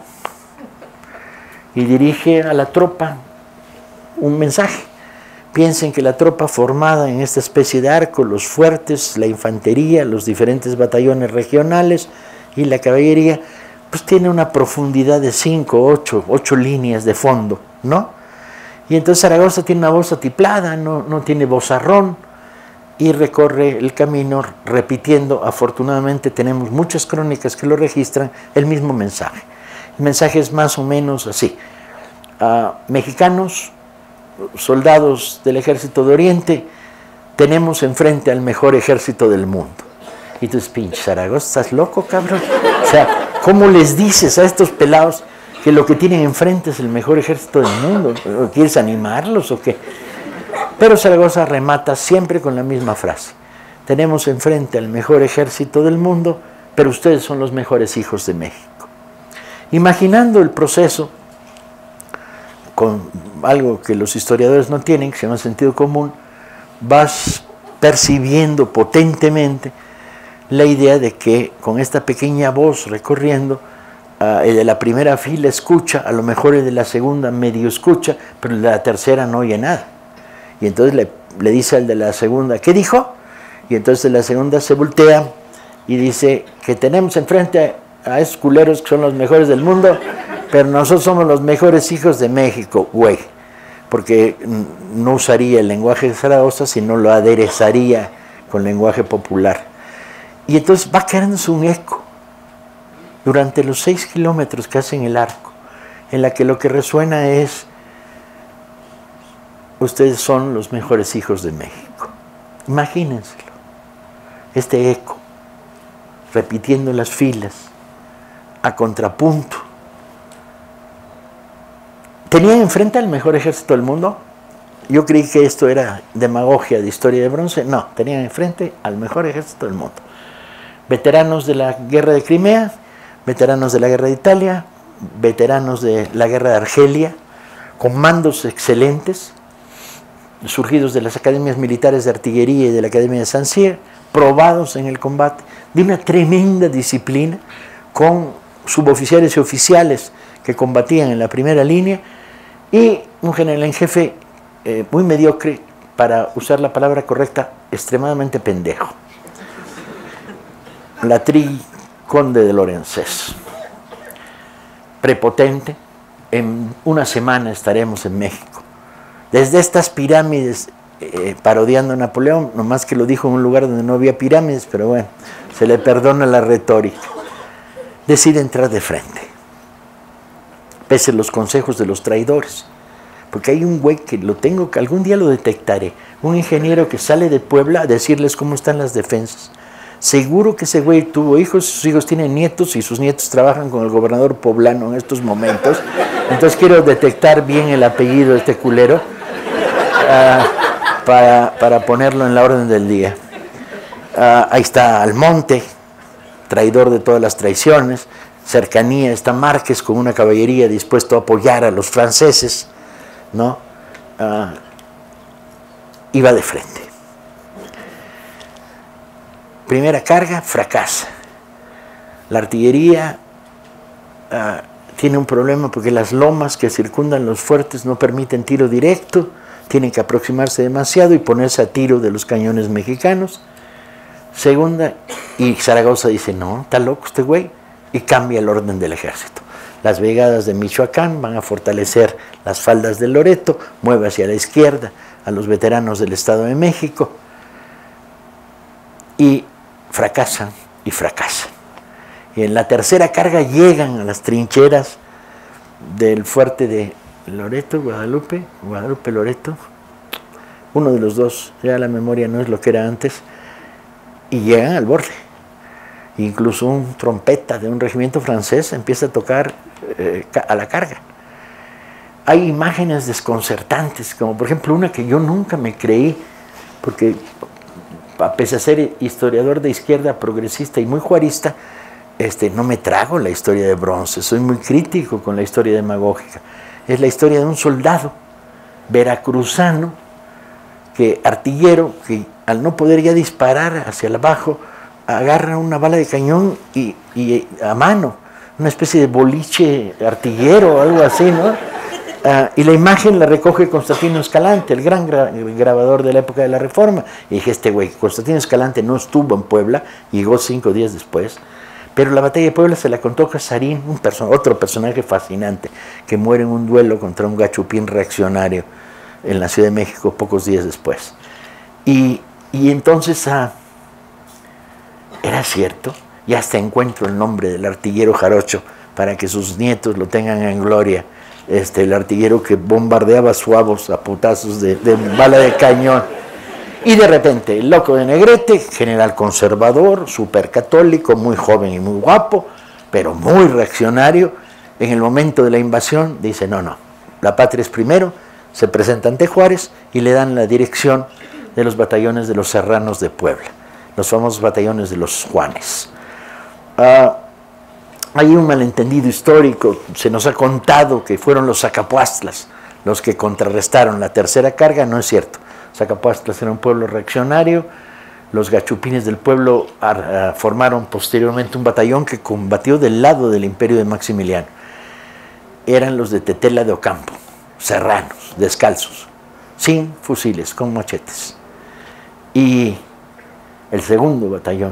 Y dirige a la tropa un mensaje. Piensen que la tropa formada en esta especie de arco, los fuertes, la infantería, los diferentes batallones regionales y la caballería, pues tiene una profundidad de cinco, ocho, ocho líneas de fondo, ¿no? Y entonces Zaragoza tiene una voz atiplada, no, no tiene vozarrón, y recorre el camino repitiendo. Afortunadamente tenemos muchas crónicas que lo registran, el mismo mensaje. El mensaje es más o menos así: uh, mexicanos, soldados del ejército de Oriente, tenemos enfrente al mejor ejército del mundo. Y tú dices, pinche Zaragoza, ¿estás loco, cabrón? O sea, ¿cómo les dices a estos pelados que lo que tienen enfrente es el mejor ejército del mundo? ¿Quieres animarlos o qué? Pero Zaragoza remata siempre con la misma frase: tenemos enfrente al mejor ejército del mundo, pero ustedes son los mejores hijos de México. Imaginando el proceso con algo que los historiadores no tienen, que se llama sentido común, vas percibiendo potentemente la idea de que con esta pequeña voz recorriendo, uh, el de la primera fila escucha, a lo mejor el de la segunda medio escucha, pero el de la tercera no oye nada. Y entonces le, le dice al de la segunda, ¿qué dijo? Y entonces de la segunda se voltea y dice que tenemos enfrente a, a esos culeros que son los mejores del mundo, pero nosotros somos los mejores hijos de México, güey. Porque no usaría el lenguaje de Zaragoza, sino lo aderezaría con lenguaje popular. Y entonces va quedándose un eco durante los seis kilómetros que hacen el arco, en la que lo que resuena es: ustedes son los mejores hijos de México. Imagínenselo, este eco, repitiendo las filas, a contrapunto. ¿Tenían enfrente al mejor ejército del mundo? Yo creí que esto era demagogia de historia de bronce. No, tenían enfrente al mejor ejército del mundo. Veteranos de la guerra de Crimea, veteranos de la guerra de Italia, veteranos de la guerra de Argelia, comandos excelentes, surgidos de las academias militares de artillería y de la Academia de Saint-Cyr, probados en el combate, de una tremenda disciplina, con suboficiales y oficiales que combatían en la primera línea, y un general en jefe eh, muy mediocre, para usar la palabra correcta, extremadamente pendejo. Latrí, conde de Lorenzés. Prepotente. En una semana estaremos en México. Desde estas pirámides, eh, parodiando a Napoleón, nomás que lo dijo en un lugar donde no había pirámides, pero bueno, se le perdona la retórica. Decide entrar de frente, pese a los consejos de los traidores. Porque hay un güey que lo tengo, que algún día lo detectaré, un ingeniero que sale de Puebla a decirles cómo están las defensas. Seguro que ese güey tuvo hijos, sus hijos tienen nietos y sus nietos trabajan con el gobernador poblano en estos momentos. Entonces quiero detectar bien el apellido de este culero uh, para, para ponerlo en la orden del día. Uh, ahí está Almonte, traidor de todas las traiciones. Cercanía está Márquez con una caballería dispuesto a apoyar a los franceses, ¿no? Uh, iba de frente. Primera carga, fracasa. La artillería uh, tiene un problema porque las lomas que circundan los fuertes no permiten tiro directo, tienen que aproximarse demasiado y ponerse a tiro de los cañones mexicanos. Segunda, y Zaragoza dice, no, está loco este güey, y cambia el orden del ejército. Las brigadas de Michoacán van a fortalecer las faldas del Loreto, mueve hacia la izquierda a los veteranos del Estado de México, y fracasan y fracasan. Y en la tercera carga llegan a las trincheras del fuerte de Loreto, Guadalupe, Guadalupe, Loreto, uno de los dos, ya la memoria no es lo que era antes, y llegan al borde. Incluso un trompeta de un regimiento francés empieza a tocar eh, a la carga. Hay imágenes desconcertantes, como por ejemplo una que yo nunca me creí, porque a pesar de ser historiador de izquierda, progresista y muy juarista, este, no me trago la historia de bronce, soy muy crítico con la historia demagógica. Es la historia de un soldado veracruzano, que, artillero, que al no poder ya disparar hacia el abajo, agarra una bala de cañón y, y a mano, una especie de boliche artillero o algo así, ¿no? Uh, y la imagen la recoge Constantino Escalante, el gran gra el grabador de la época de la Reforma. Y dije, este güey, Constantino Escalante no estuvo en Puebla, llegó cinco días después, pero la batalla de Puebla se la contó Casarín, un perso otro personaje fascinante, que muere en un duelo contra un gachupín reaccionario en la Ciudad de México pocos días después. Y, y entonces, ah, era cierto, y hasta encuentro el nombre del artillero jarocho para que sus nietos lo tengan en gloria. Este, el artillero que bombardeaba suavos a putazos de, de bala de cañón. Y de repente, el loco de Negrete, general conservador, súper católico, muy joven y muy guapo, pero muy reaccionario, en el momento de la invasión dice, no, no, la patria es primero, se presenta ante Juárez y le dan la dirección de los batallones de los Serranos de Puebla, los famosos batallones de los Juanes. Uh, Hay un malentendido histórico, se nos ha contado que fueron los Zacapuastlas los que contrarrestaron la tercera carga, no es cierto. Zacapuastlas era un pueblo reaccionario, los gachupines del pueblo uh, formaron posteriormente un batallón que combatió del lado del imperio de Maximiliano. Eran los de Tetela de Ocampo, serranos, descalzos, sin fusiles, con machetes. Y el segundo batallón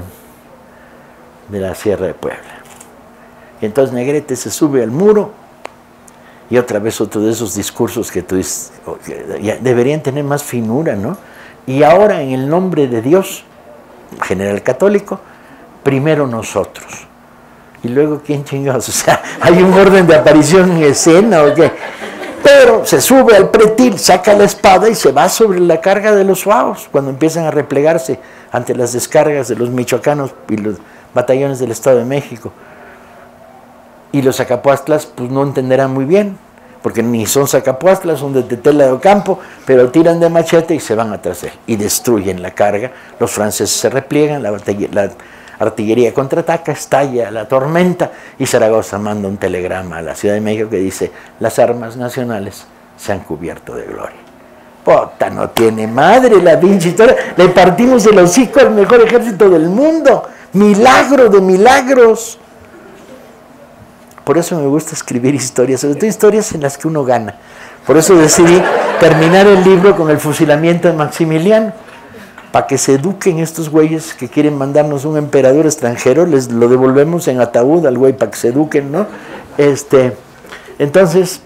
de la Sierra de Puebla. Y entonces Negrete se sube al muro y otra vez otro de esos discursos que tú dices, que ya deberían tener más finura, ¿no? Y ahora en el nombre de Dios, general católico, primero nosotros. Y luego, ¿quién chingados? O sea, ¿hay un orden de aparición en escena o qué? Pero se sube al pretil, saca la espada y se va sobre la carga de los suavos cuando empiezan a replegarse ante las descargas de los michoacanos y los batallones del Estado de México. Y los Zacapuastlas pues no entenderán muy bien, porque ni son Zacapuastlas, son de Tetela de Ocampo, pero tiran de machete y se van atrás de él, y destruyen la carga. Los franceses se repliegan, la, la artillería contraataca, estalla la tormenta, y Zaragoza manda un telegrama a la Ciudad de México que dice, las armas nacionales se han cubierto de gloria. Puta, no tiene madre la pinche historia, le partimos el hocico al mejor ejército del mundo, milagro de milagros. Por eso me gusta escribir historias, sobre todo historias en las que uno gana. Por eso decidí terminar el libro con el fusilamiento de Maximiliano, para que se eduquen estos güeyes que quieren mandarnos un emperador extranjero, les lo devolvemos en ataúd al güey para que se eduquen, ¿no? Este, entonces,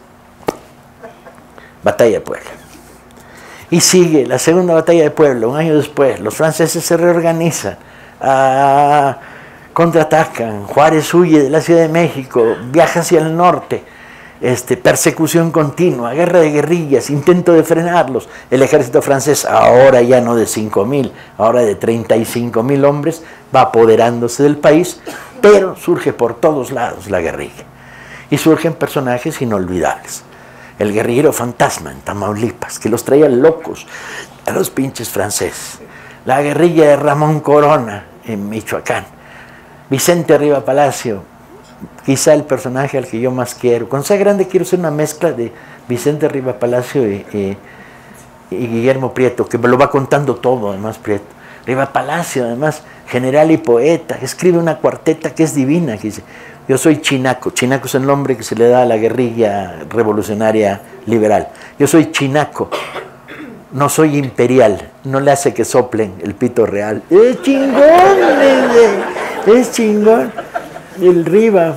batalla de Puebla. Y sigue la segunda batalla de Puebla, un año después, los franceses se reorganizan, ah, contraatacan, Juárez huye de la Ciudad de México, viaja hacia el norte, este, persecución continua, guerra de guerrillas, intento de frenarlos. El ejército francés, ahora ya no de cinco mil, ahora de treinta y cinco mil hombres, va apoderándose del país, pero surge por todos lados la guerrilla. Y surgen personajes inolvidables. El guerrillero fantasma en Tamaulipas, que los traía locos a los pinches franceses. La guerrilla de Ramón Corona en Michoacán. Vicente Riva Palacio, quizá el personaje al que yo más quiero. Cuando sea grande quiero hacer una mezcla de Vicente Riva Palacio y, y, y Guillermo Prieto, que me lo va contando todo, además Prieto. Riva Palacio, además, general y poeta, escribe una cuarteta que es divina, que dice, yo soy chinaco, chinaco es el nombre que se le da a la guerrilla revolucionaria liberal. Yo soy chinaco, no soy imperial, no le hace que soplen el pito real. ¡Es chingón! Es chingón. El Riva,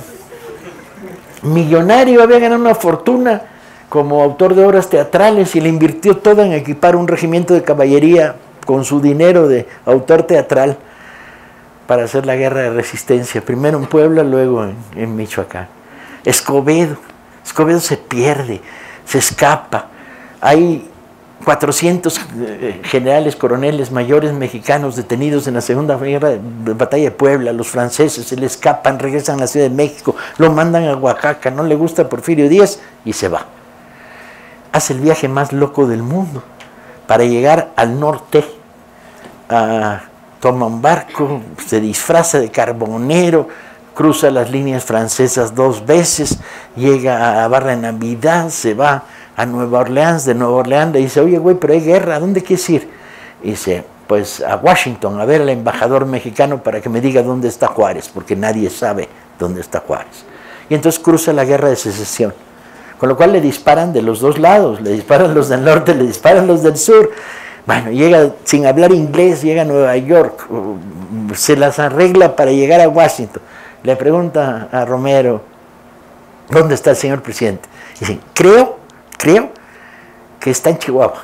millonario, había ganado una fortuna como autor de obras teatrales y le invirtió toda en equipar un regimiento de caballería con su dinero de autor teatral para hacer la guerra de resistencia, primero en Puebla, luego en, en Michoacán. Escobedo, Escobedo se pierde, se escapa. Hay cuatrocientos generales, coroneles, mayores mexicanos detenidos en la segunda guerra de, de batalla de Puebla. Los franceses se le escapan, regresan a la Ciudad de México, lo mandan a Oaxaca, no le gusta Porfirio Díaz y se va. Hace el viaje más loco del mundo para llegar al norte. A, toma un barco, se disfraza de carbonero, cruza las líneas francesas dos veces, llega a Barra de Navidad, se va a Nueva Orleans, de Nueva Orleans le dice, oye güey, pero hay guerra, ¿a dónde quieres ir? Y dice, pues a Washington a ver al embajador mexicano para que me diga dónde está Juárez, porque nadie sabe dónde está Juárez. Y entonces cruza la guerra de secesión, con lo cual le disparan de los dos lados, le disparan los del norte, le disparan los del sur. Bueno, llega sin hablar inglés, llega a Nueva York, se las arregla para llegar a Washington. Le pregunta a Romero, ¿dónde está el señor presidente? Dice, creo, creo que está en Chihuahua.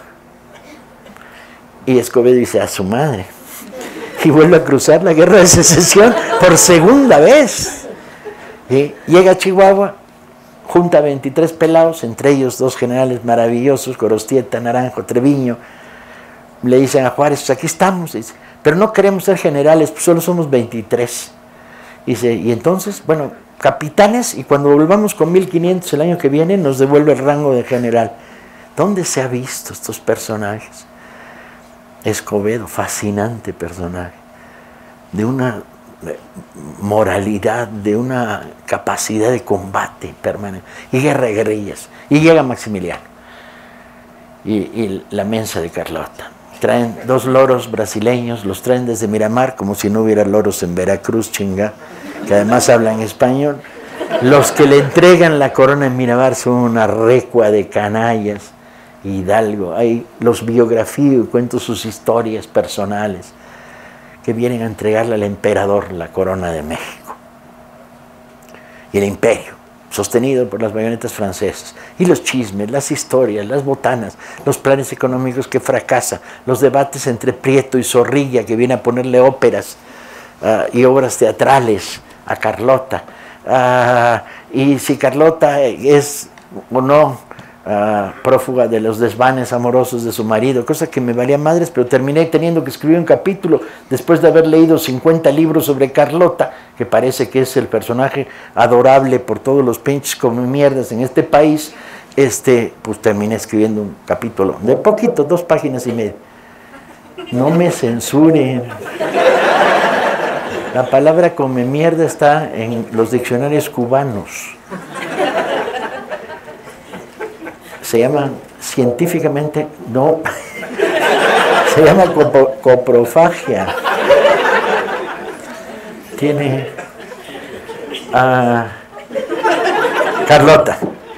Y Escobedo dice, a su madre. Y vuelve a cruzar la guerra de secesión por segunda vez. Y llega a Chihuahua, junta a veintitrés pelados, entre ellos dos generales maravillosos, Gorostieta, Naranjo, Treviño. Le dicen a Juárez, pues aquí estamos, dice, pero no queremos ser generales, pues solo somos veintitrés. Dice, y entonces, bueno, capitanes, y cuando volvamos con mil quinientos el año que viene, nos devuelve el rango de general. ¿Dónde se ha visto estos personajes? Escobedo, fascinante personaje, de una moralidad, de una capacidad de combate permanente, y guerra de guerrillas. Y llega Maximiliano, y, y la mensa de Carlota. Traen dos loros brasileños, los traen desde Miramar, como si no hubiera loros en Veracruz, chinga, que además hablan español. Los que le entregan la corona en Miramar son una recua de canallas. Hidalgo, hay los biografíos, cuento sus historias personales, que vienen a entregarle al emperador la corona de México. Y el imperio, sostenido por las bayonetas francesas, y los chismes, las historias, las botanas, los planes económicos que fracasan, los debates entre Prieto y Zorrilla, que viene a ponerle óperas uh, y obras teatrales a Carlota, uh, y si Carlota es o no Uh, prófuga de los desvanes amorosos de su marido, cosa que me valía madres, pero terminé teniendo que escribir un capítulo después de haber leído cincuenta libros sobre Carlota, que parece que es el personaje adorable por todos los pinches como mierdas en este país. Este, pues terminé escribiendo un capítulo de poquito, dos páginas y media. No me censuren. La palabra come mierda está en los diccionarios cubanos. Se llama científicamente, no, se llama copo, coprofagia. Tiene a uh, Carlota.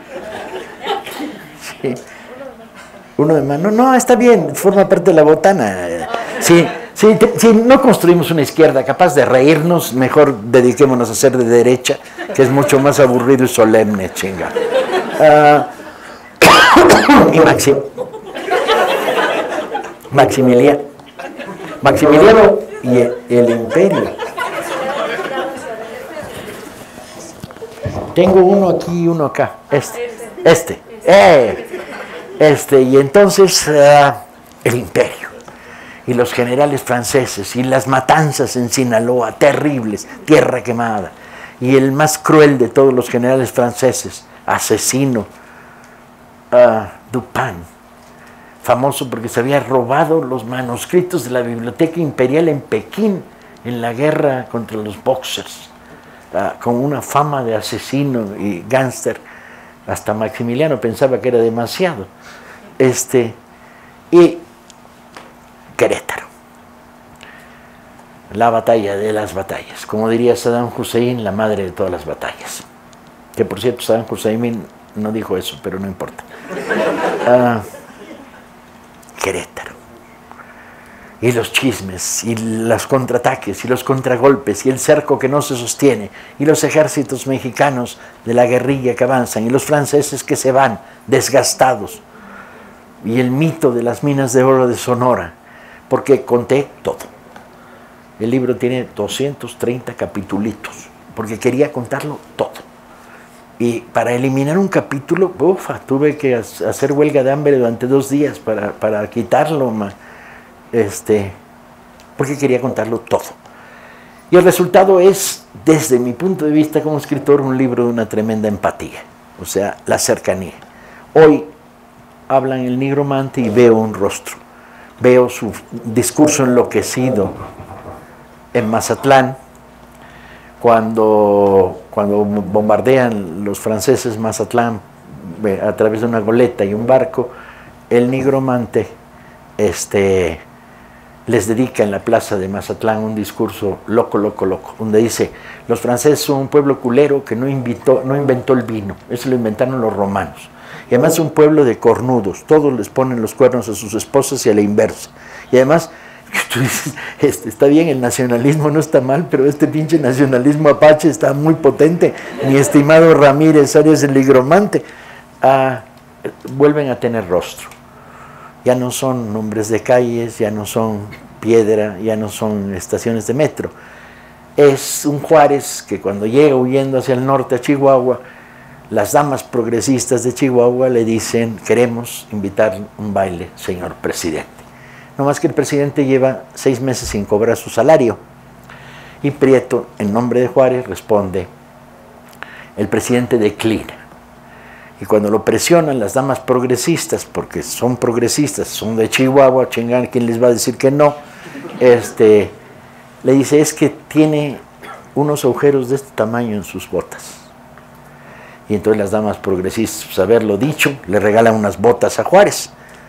Sí. Uno de mano, no, está bien, forma parte de la botana. Sí, sí, sí, no construimos una izquierda capaz de reírnos, mejor dediquémonos a ser de derecha, que es mucho más aburrido y solemne, chinga. Uh, y Maxi, Maximiliano, Maximiliano y el, el imperio. Tengo uno aquí y uno acá, este, este, eh, este, y entonces uh, el imperio, y los generales franceses, y las matanzas en Sinaloa, terribles, tierra quemada, y el más cruel de todos los generales franceses, asesino, Uh, Dupin, famoso porque se había robado los manuscritos de la Biblioteca Imperial en Pekín en la guerra contra los Boxers, uh, con una fama de asesino y gángster. Hasta Maximiliano pensaba que era demasiado. Este, y Querétaro, la batalla de las batallas, como diría Saddam Hussein, la madre de todas las batallas. Que por cierto, Saddam Hussein no dijo eso, pero no importa. Uh, Querétaro. Y los chismes, y los contraataques, y los contragolpes, y el cerco que no se sostiene, y los ejércitos mexicanos de la guerrilla que avanzan, y los franceses que se van desgastados, y el mito de las minas de oro de Sonora, porque conté todo. El libro tiene doscientos treinta capitulitos, porque quería contarlo todo. Y para eliminar un capítulo, ufa, tuve que hacer huelga de hambre durante dos días para, para quitarlo, ma. Este, porque quería contarlo todo. Y el resultado es, desde mi punto de vista como escritor, un libro de una tremenda empatía, o sea, la cercanía. Hoy hablan el nigromante y veo un rostro, veo su discurso enloquecido en Mazatlán, cuando, cuando bombardean los franceses Mazatlán a través de una goleta y un barco, el nigromante este, les dedica en la plaza de Mazatlán un discurso loco, loco, loco, donde dice, los franceses son un pueblo culero que no, invitó, no inventó el vino, eso lo inventaron los romanos. Y además es un pueblo de cornudos, todos les ponen los cuernos a sus esposas y a la inversa. Y además, tú dices, este, está bien, el nacionalismo no está mal, pero este pinche nacionalismo apache está muy potente. Mi estimado Ramírez Arias, el higromante, ah, vuelven a tener rostro. Ya no son nombres de calles, ya no son piedra, ya no son estaciones de metro. Es un Juárez que cuando llega huyendo hacia el norte a Chihuahua, las damas progresistas de Chihuahua le dicen, queremos invitar un baile, señor presidente. No más que el presidente lleva seis meses sin cobrar su salario. Y Prieto, en nombre de Juárez, responde, el presidente declina. Y cuando lo presionan las damas progresistas, porque son progresistas, son de Chihuahua, chingan, ¿quién les va a decir que no? Este, le dice, es que tiene unos agujeros de este tamaño en sus botas. Y entonces las damas progresistas, pues haberlo dicho, le regalan unas botas a Juárez.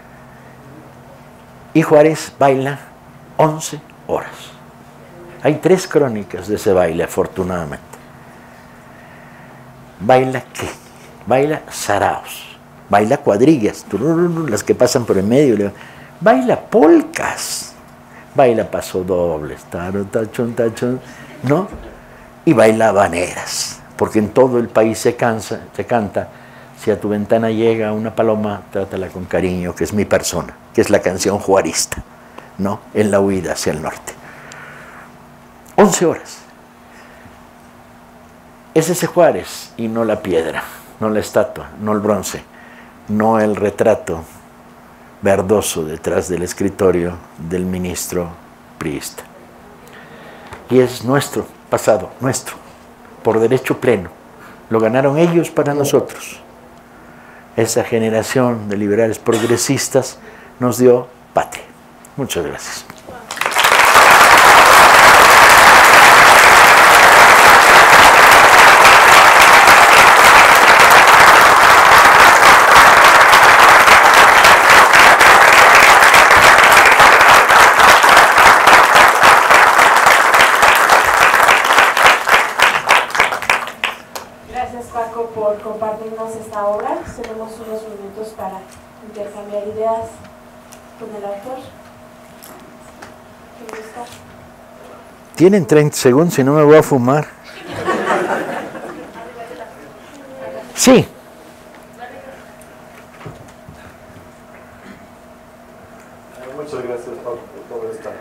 Y Juárez baila once horas. Hay tres crónicas de ese baile, afortunadamente. ¿Baila qué? Baila saraos, baila cuadrillas, las que pasan por el medio, baila polcas, baila pasodobles, tachón, tachón, ¿no? Y baila habaneras, porque en todo el país se, cansa, se canta, si a tu ventana llega una paloma, trátala con cariño, que es mi persona, que es la canción juarista, ¿no? En la huida hacia el norte. Once horas. Es ese Juárez y no la piedra. No la estatua, no el bronce, no el retrato verdoso detrás del escritorio del ministro priista. Y es nuestro pasado, nuestro, por derecho pleno. Lo ganaron ellos para nosotros. Esa generación de liberales progresistas nos dio patria. Muchas gracias. Por compartirnos esta obra. Tenemos unos minutos para intercambiar ideas con el autor. ¿Qué gusta? Tienen treinta segundos y no me voy a fumar. Sí. Muchas gracias, Pablo, por toda esta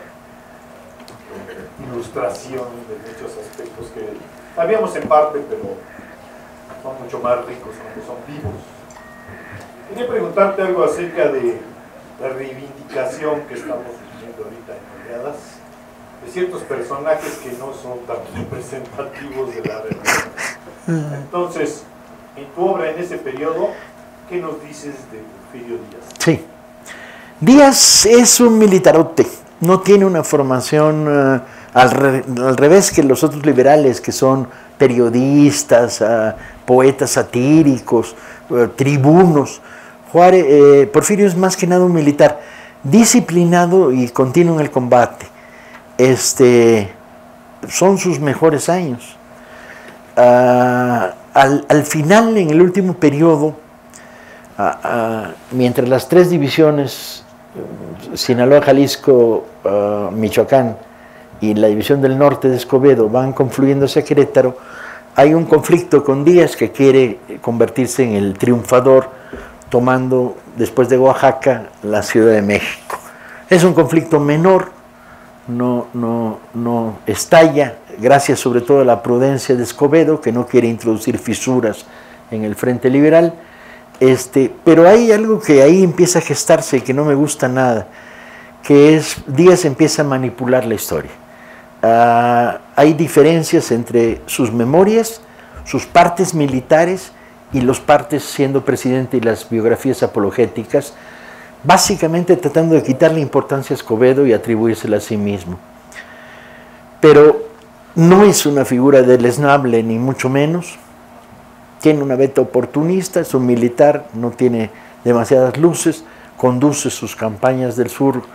ilustración de muchos aspectos que sabíamos en parte, pero son mucho más ricos, aunque son vivos. Quería preguntarte algo acerca de la reivindicación que estamos viviendo ahorita en Oleadas, de ciertos personajes que no son tan representativos de la realidad. Entonces, en tu obra en ese periodo, ¿qué nos dices de Porfirio Díaz? Sí. Díaz es un militarote, no tiene una formación uh, al, re, al revés que los otros liberales que son periodistas, uh, poetas satíricos, uh, tribunos. Juárez, eh, Porfirio es más que nada un militar, disciplinado y continuo en el combate. Este, son sus mejores años. Uh, al, al final, en el último periodo, uh, uh, mientras las tres divisiones, uh, Sinaloa, Jalisco, uh, Michoacán y la división del norte de Escobedo van confluyendo hacia Querétaro, hay un conflicto con Díaz que quiere convertirse en el triunfador, tomando después de Oaxaca la Ciudad de México. Es un conflicto menor, no, no, no estalla, gracias sobre todo a la prudencia de Escobedo, que no quiere introducir fisuras en el Frente Liberal, este, pero hay algo que ahí empieza a gestarse y que no me gusta nada, que es Díaz empieza a manipular la historia. Uh, hay diferencias entre sus memorias, sus partes militares y los partes siendo presidente y las biografías apologéticas, básicamente tratando de quitarle importancia a Escobedo y atribuírsela a sí mismo. Pero no es una figura deleznable, ni mucho menos. Tiene una beta oportunista, es un militar, no tiene demasiadas luces, conduce sus campañas del sur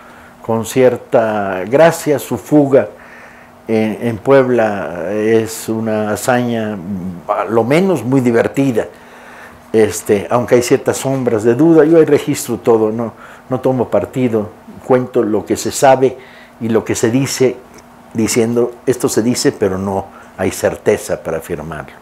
con cierta gracia. Su fuga en, en Puebla es una hazaña, a lo menos muy divertida, este, aunque hay ciertas sombras de duda. Yo ahí registro todo, no, no tomo partido, cuento lo que se sabe y lo que se dice, diciendo esto se dice, pero no hay certeza para afirmarlo.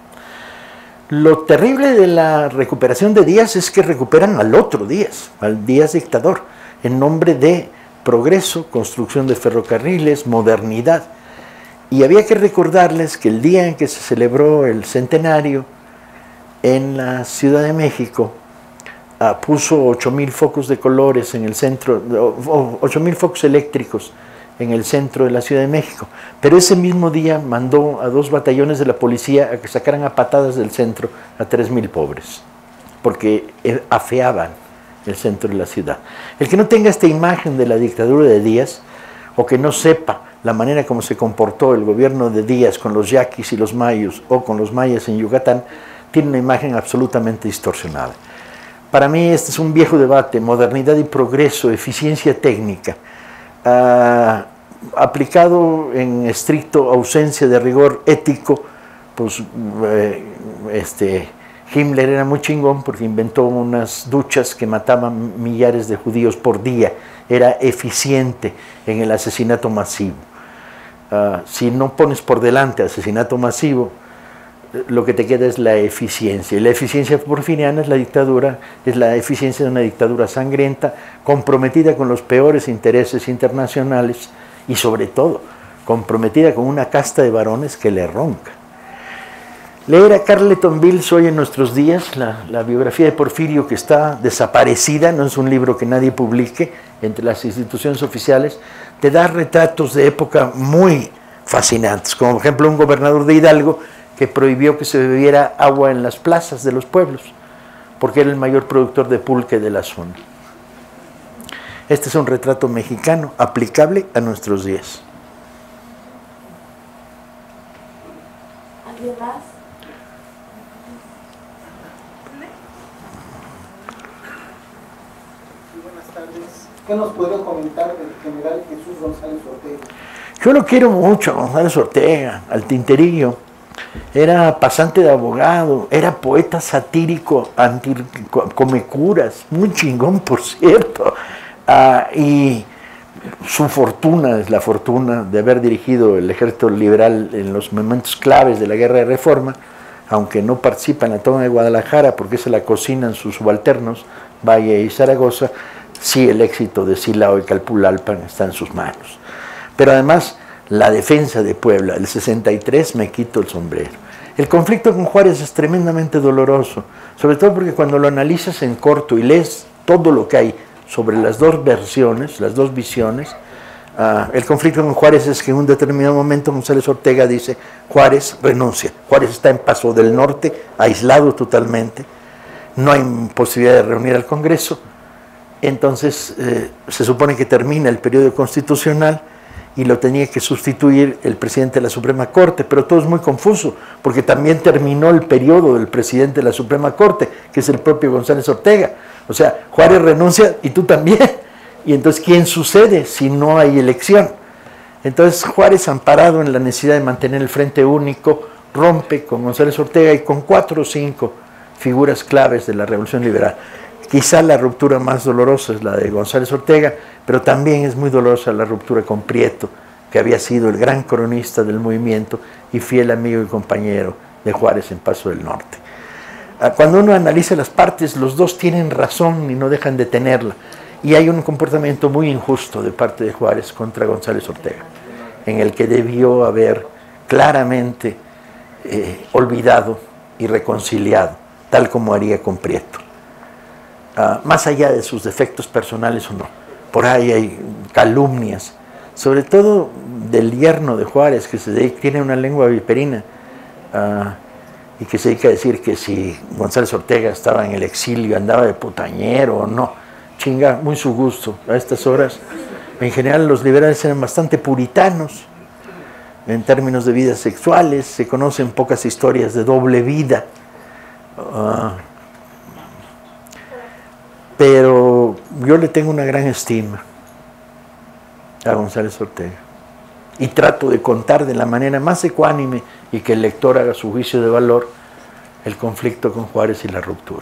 Lo terrible de la recuperación de Díaz es que recuperan al otro Díaz, al Díaz dictador, en nombre de progreso, construcción de ferrocarriles, modernidad. Y había que recordarles que el día en que se celebró el centenario en la Ciudad de México, uh, puso ocho mil focos de colores en el centro, ocho mil focos eléctricos en el centro de la Ciudad de México, pero ese mismo día mandó a dos batallones de la policía a que sacaran a patadas del centro a tres mil pobres, porque afeaban el centro de la ciudad. El que no tenga esta imagen de la dictadura de Díaz, o que no sepa la manera como se comportó el gobierno de Díaz con los yaquis y los mayos, o con los mayas en Yucatán, tiene una imagen absolutamente distorsionada. Para mí este es un viejo debate: modernidad y progreso, eficiencia técnica, Uh, aplicado en estricto ausencia de rigor ético. Pues eh, este, Himmler era muy chingón porque inventó unas duchas que mataban millares de judíos por día. Era eficiente en el asesinato masivo. Uh, si no pones por delante asesinato masivo, lo que te queda es la eficiencia. Y la eficiencia porfiriana es la dictadura, es la eficiencia de una dictadura sangrienta, comprometida con los peores intereses internacionales y sobre todo comprometida con una casta de varones que le ronca. Leer a Carleton Beals hoy en nuestros días, la, la biografía de Porfirio, que está desaparecida, no es un libro que nadie publique entre las instituciones oficiales, te da retratos de época muy fascinantes, como por ejemplo un gobernador de Hidalgo que prohibió que se bebiera agua en las plazas de los pueblos, porque era el mayor productor de pulque de la zona. Este es un retrato mexicano aplicable a nuestros días. ¿Alguien más? Sí, buenas tardes. ¿Qué nos podría comentar del general Jesús González Ortega? Yo lo quiero mucho, González Ortega, al tinterillo. Era pasante de abogado, era poeta satírico, anti, come curas, muy chingón, por cierto. Uh, y su fortuna es la fortuna de haber dirigido el ejército liberal en los momentos claves de la guerra de reforma, aunque no participa en la toma de Guadalajara porque se la cocinan sus subalternos, Valle y Zaragoza. Sí, el éxito de Silao y Calpulalpan está en sus manos. Pero además, la defensa de Puebla, el sesenta y tres, me quito el sombrero. El conflicto con Juárez es tremendamente doloroso, sobre todo porque cuando lo analizas en corto y lees todo lo que hay sobre las dos versiones, las dos visiones, uh, el conflicto con Juárez es que en un determinado momento González Ortega dice: Juárez renuncia. Juárez está en Paso del Norte, aislado totalmente, no hay posibilidad de reunir al Congreso. Entonces eh, se supone que termina el periodo constitucional y lo tenía que sustituir el presidente de la Suprema Corte, pero todo es muy confuso, porque también terminó el periodo del presidente de la Suprema Corte, que es el propio González Ortega. O sea, Juárez renuncia y tú también. Y entonces, ¿quién sucede si no hay elección? Entonces, Juárez, amparado en la necesidad de mantener el frente único, rompe con González Ortega y con cuatro o cinco figuras claves de la Revolución Liberal. Quizá la ruptura más dolorosa es la de González Ortega, pero también es muy dolorosa la ruptura con Prieto, que había sido el gran cronista del movimiento y fiel amigo y compañero de Juárez en Paso del Norte. Cuando uno analiza las partes, los dos tienen razón y no dejan de tenerla. Y hay un comportamiento muy injusto de parte de Juárez contra González Ortega, en el que debió haber claramente eh, olvidado y reconciliado, tal como haría con Prieto. Uh, más allá de sus defectos personales o no, por ahí hay calumnias, sobre todo del yerno de Juárez, que se dedica, tiene una lengua viperina, uh, y que se dedica a decir que si González Ortega estaba en el exilio, andaba de putañero o no. Chinga, muy su gusto a estas horas. En general los liberales eran bastante puritanos en términos de vidas sexuales, se conocen pocas historias de doble vida. Uh, pero yo le tengo una gran estima. a González Ortega. Y trato de contar de la manera más ecuánime y que el lector haga su juicio de valor el conflicto con Juárez y la ruptura.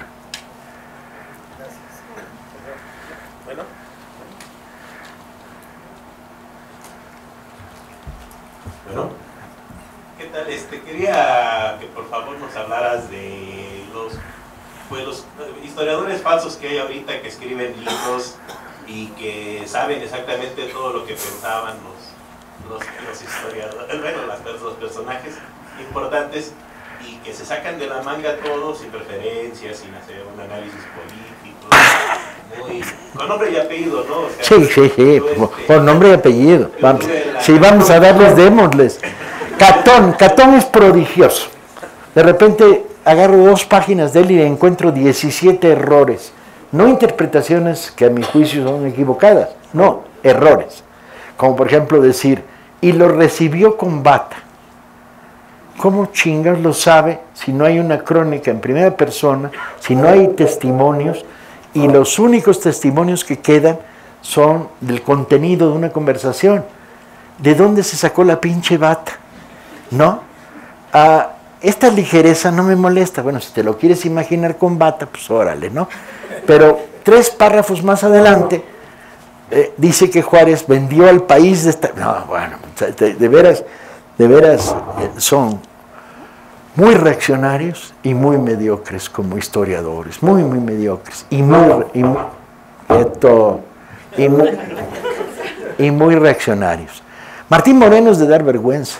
Bueno. Bueno. ¿Qué tal? Este, quería que por favor nos hablaras de los, pues, los historiadores falsos que hay ahorita que escriben libros y que saben exactamente todo lo que pensaban los, los, los historiadores, bueno, las, los personajes importantes, y que se sacan de la manga todo sin preferencias, sin hacer un análisis político, muy, con nombre y apellido, ¿no? O sea, sí, sí, sí, este, con nombre y apellido. Vamos. Si sí, vamos a darles, démosles. Catón, Catón es prodigioso. De repente agarro dos páginas de él y encuentro diecisiete errores. No interpretaciones que a mi juicio son equivocadas, no, errores. Como por ejemplo decir, y lo recibió con bata. ¿Cómo chingas lo sabe si no hay una crónica en primera persona, si no hay testimonios, y los únicos testimonios que quedan son del contenido de una conversación? ¿De dónde se sacó la pinche bata? ¿No? Ah, esta ligereza no me molesta. Bueno, si te lo quieres imaginar con bata, pues órale, ¿no? Pero tres párrafos más adelante eh, dice que Juárez vendió al país de esta... No, bueno, de, de veras, de veras eh, son muy reaccionarios y muy mediocres como historiadores, muy, muy mediocres y muy, y muy, esto, y muy, y muy reaccionarios. Martín Moreno es de dar vergüenza.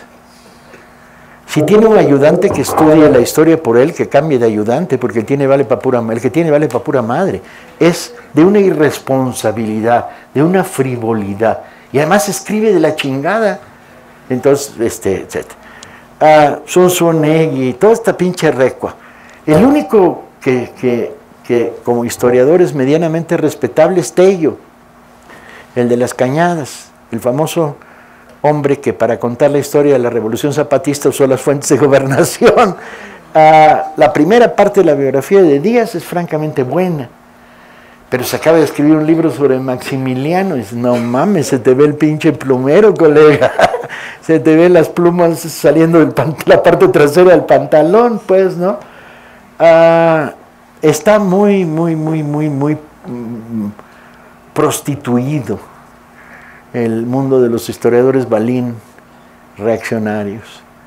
Si tiene un ayudante que estudie la historia por él, que cambie de ayudante, porque el, tiene vale pa pura, el que tiene vale para pura madre. Es de una irresponsabilidad, de una frivolidad. Y además escribe de la chingada. Entonces, este, etcétera. Ah, Zunzunegui, toda esta pinche recua. El único que, que, que como historiador es medianamente respetable es Tello, el de las Cañadas, el famoso hombre que para contar la historia de la Revolución Zapatista usó las fuentes de gobernación. Ah, la primera parte de la biografía de Díaz es francamente buena, pero se acaba de escribir un libro sobre Maximiliano y dice, no mames, se te ve el pinche plumero, colega, se te ven las plumas saliendo de la parte trasera del pantalón, pues, ¿no? Ah, está muy, muy, muy, muy, muy mm, prostituido el mundo de los historiadores balín reaccionarios.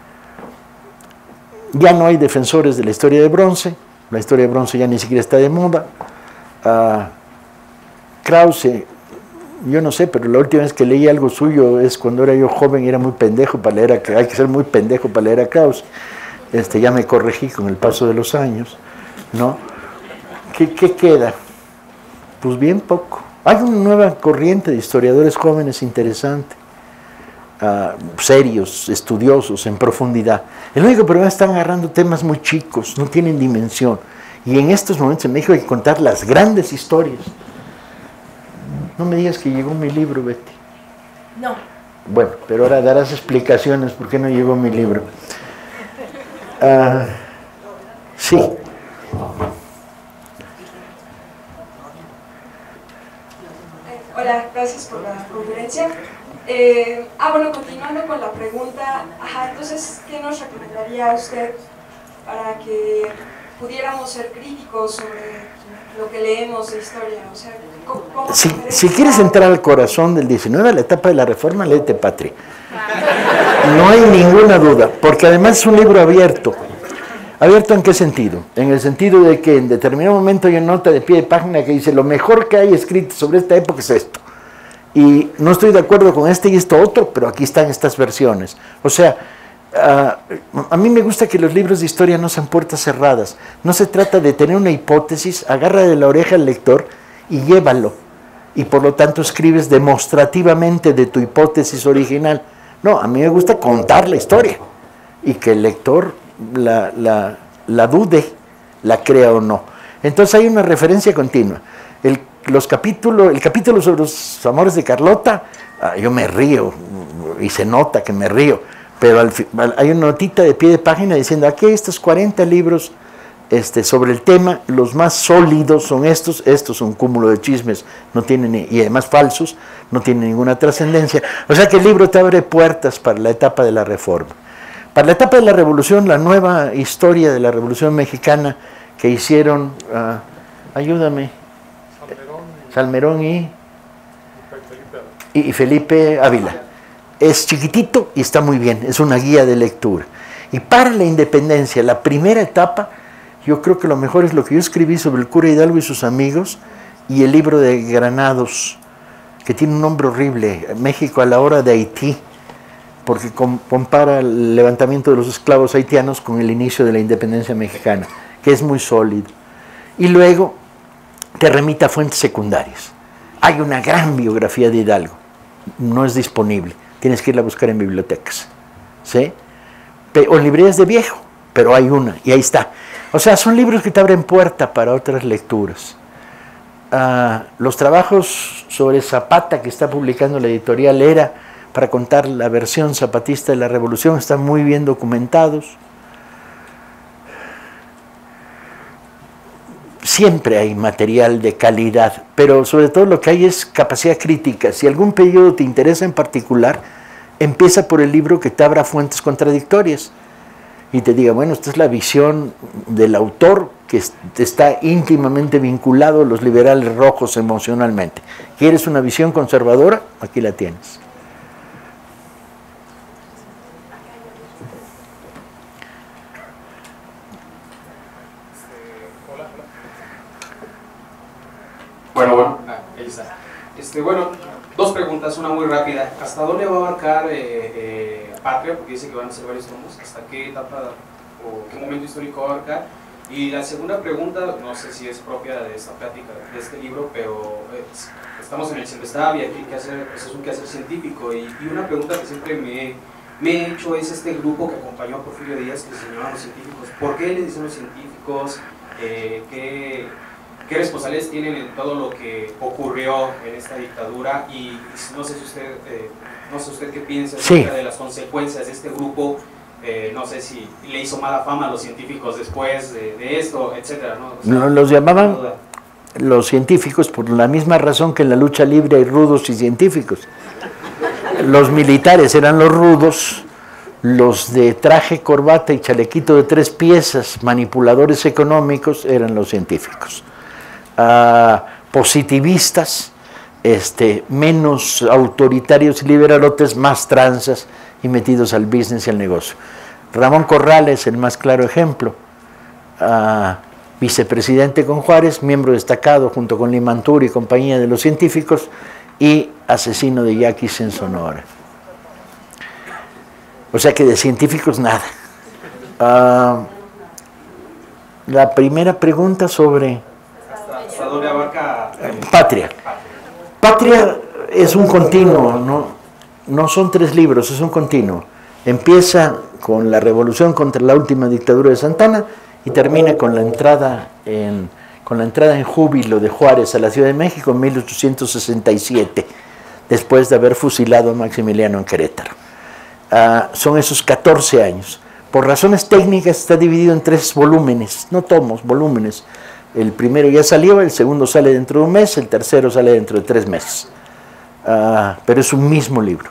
Ya no hay defensores de la historia de bronce, la historia de bronce ya ni siquiera está de moda. Uh, Krause, yo no sé, pero la última vez que leí algo suyo es cuando era yo joven y era muy pendejo para leer a, hay que ser muy pendejo para leer a Krause. Este, ya me corregí con el paso de los años, ¿no? ¿Qué, qué queda? Pues bien poco. Hay una nueva corriente de historiadores jóvenes interesante, uh, serios, estudiosos, en profundidad. El único problema es que están agarrando temas muy chicos, no tienen dimensión. Y en estos momentos en México hay que contar las grandes historias. No me digas que llegó mi libro, Betty. No. Bueno, pero ahora darás explicaciones por qué no llegó mi libro. Uh, sí. Hola, gracias por la conferencia. Eh, ah, bueno, continuando con la pregunta, ajá, entonces, ¿qué nos recomendaría usted para que pudiéramos ser críticos sobre lo que leemos de historia? O sea, ¿cómo, cómo si, si quieres entrar al corazón del diecinueve, a la etapa de la Reforma, léete Patria. No hay ninguna duda, porque además es un libro abierto. ¿Abierto en qué sentido? En el sentido de que en determinado momento hay una nota de pie de página que dice lo mejor que hay escrito sobre esta época es esto. Y no estoy de acuerdo con este y esto otro, pero aquí están estas versiones. O sea, uh, a mí me gusta que los libros de historia no sean puertas cerradas. No se trata de tener una hipótesis, agarra de la oreja al lector y llévalo. Y por lo tanto escribes demostrativamente de tu hipótesis original. No, a mí me gusta contar la historia y que el lector La, la, la dude, la crea o no. Entonces hay una referencia continua. El, los capítulos, el capítulo sobre los amores de Carlota, ah, yo me río, y se nota que me río, pero al, hay una notita de pie de página diciendo, aquí hay estos cuarenta libros este, sobre el tema. Los más sólidos son estos, estos son un cúmulo de chismes, no tienen, y además falsos, no tienen ninguna trascendencia. O sea que el libro te abre puertas para la etapa de la Reforma. Para la etapa de la Revolución, la nueva historia de la Revolución Mexicana que hicieron, uh, ayúdame, Salmerón, Salmerón y, y, y Felipe Ávila. Es chiquitito y está muy bien, es una guía de lectura. Y para la independencia, la primera etapa, yo creo que lo mejor es lo que yo escribí sobre el cura Hidalgo y sus amigos, y el libro de Granados, que tiene un nombre horrible, México a la hora de Haití, porque compara el levantamiento de los esclavos haitianos con el inicio de la independencia mexicana, que es muy sólido. Y luego te remite a fuentes secundarias. Hay una gran biografía de Hidalgo, no es disponible, tienes que irla a buscar en bibliotecas, ¿sí? O en librerías de viejo, pero hay una, y ahí está. O sea, son libros que te abren puerta para otras lecturas. Uh, los trabajos sobre Zapata que está publicando la editorial Era, para contar la versión zapatista de la Revolución, están muy bien documentados. Siempre hay material de calidad, pero sobre todo lo que hay es capacidad crítica. Si algún periodo te interesa en particular, empieza por el libro que te abra fuentes contradictorias y te diga, bueno, esta es la visión del autor que está íntimamente vinculado a los liberales rojos emocionalmente. ¿Quieres una visión conservadora? Aquí la tienes. Bueno, bueno, ah, ahí está. Este, bueno, dos preguntas, una muy rápida. ¿Hasta dónde va a abarcar eh, eh, Patria? Porque dice que van a ser varios tomos. ¿Hasta qué etapa o qué momento histórico va a abarcar? Y la segunda pregunta, no sé si es propia de esta plática, de este libro, pero es, estamos en el CIEMBESTAB y aquí hay que hacer, pues es un quehacer científico. Y, y una pregunta que siempre me, me he hecho es este grupo que acompañó a Porfirio Díaz, que se llamaban los científicos. ¿Por qué le dicen los científicos? Eh, ¿qué, ¿Qué responsabilidades tienen en todo lo que ocurrió en esta dictadura? Y no sé si usted, eh, no sé usted qué piensa acerca sí. de las consecuencias de este grupo. Eh, no sé si le hizo mala fama a los científicos después de, de esto, etcétera, ¿no? O sea, no, los llamaban los científicos por la misma razón que en la lucha libre hay rudos y científicos. Los militares eran los rudos, los de traje, corbata y chalequito de tres piezas, manipuladores económicos, eran los científicos. Uh, positivistas, este, menos autoritarios y liberalotes, más tranzas y metidos al business y al negocio. Ramón Corrales, el más claro ejemplo, uh, vicepresidente con Juárez, miembro destacado junto con Limantur y compañía de los científicos, y asesino de yaquis en Sonora. O sea que de científicos nada. Uh, la primera pregunta sobre ¿hasta dónde abarca? Patria. Patria es un continuo, no, no son tres libros, es un continuo. Empieza con la revolución contra la última dictadura de Santana y termina con la entrada en, con la entrada en júbilo de Juárez a la Ciudad de México en mil ochocientos sesenta y siete, después de haber fusilado a Maximiliano en Querétaro. Uh, son esos catorce años. Por razones técnicas está dividido en tres volúmenes, no tomos, volúmenes. El primero ya salió, el segundo sale dentro de un mes, el tercero sale dentro de tres meses. Uh, pero es un mismo libro.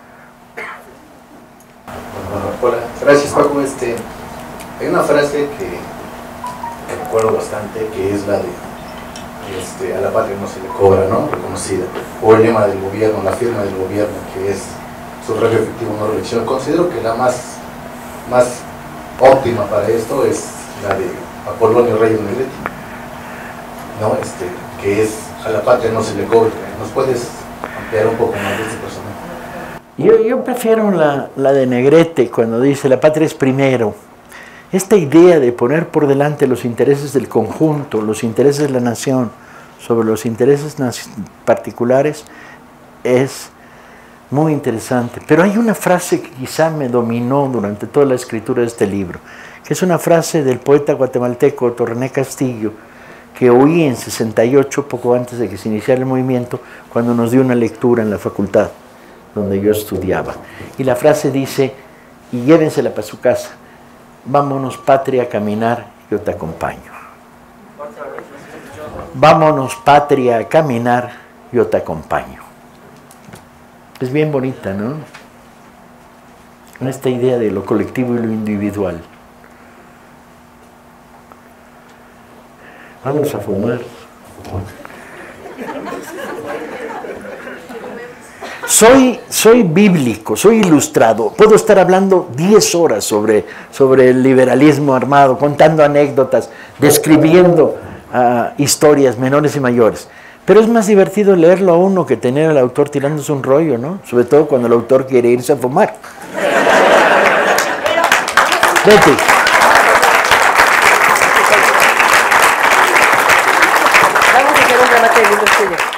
Hola, gracias Paco. Este, hay una frase que, que recuerdo bastante, que es la de este, a la patria no se le cobra, ¿no? Reconocida. O el lema del gobierno, la firma del gobierno, que es sufragio efectivo, no reelección. Considero que la más, más óptima para esto es la de Apolonio Reyes Negrete, ¿no? Este, que es a la patria no se le cobra. ¿Nos puedes ampliar un poco más de este personaje? Yo, yo prefiero la, la de Negrete, cuando dice la patria es primero. Esta idea de poner por delante los intereses del conjunto, los intereses de la nación, sobre los intereses particulares, es muy interesante. Pero hay una frase que quizá me dominó durante toda la escritura de este libro, que es una frase del poeta guatemalteco Torrené Castillo, que oí en sesenta y ocho, poco antes de que se iniciara el movimiento, cuando nos dio una lectura en la facultad donde yo estudiaba. Y la frase dice, y llévensela para su casa, vámonos patria a caminar yo te acompaño. Vámonos, patria, a caminar, yo te acompaño. Es bien bonita, ¿no? Esta idea de lo colectivo y lo individual. Vamos a fumar. Soy, soy bíblico, soy ilustrado. Puedo estar hablando diez horas sobre, sobre el liberalismo armado, contando anécdotas, describiendo uh, historias menores y mayores. Pero es más divertido leerlo a uno que tener al autor tirándose un rollo, ¿no? Sobre todo cuando el autor quiere irse a fumar. Vete. Vamos a hacer un debate de libros tuyos.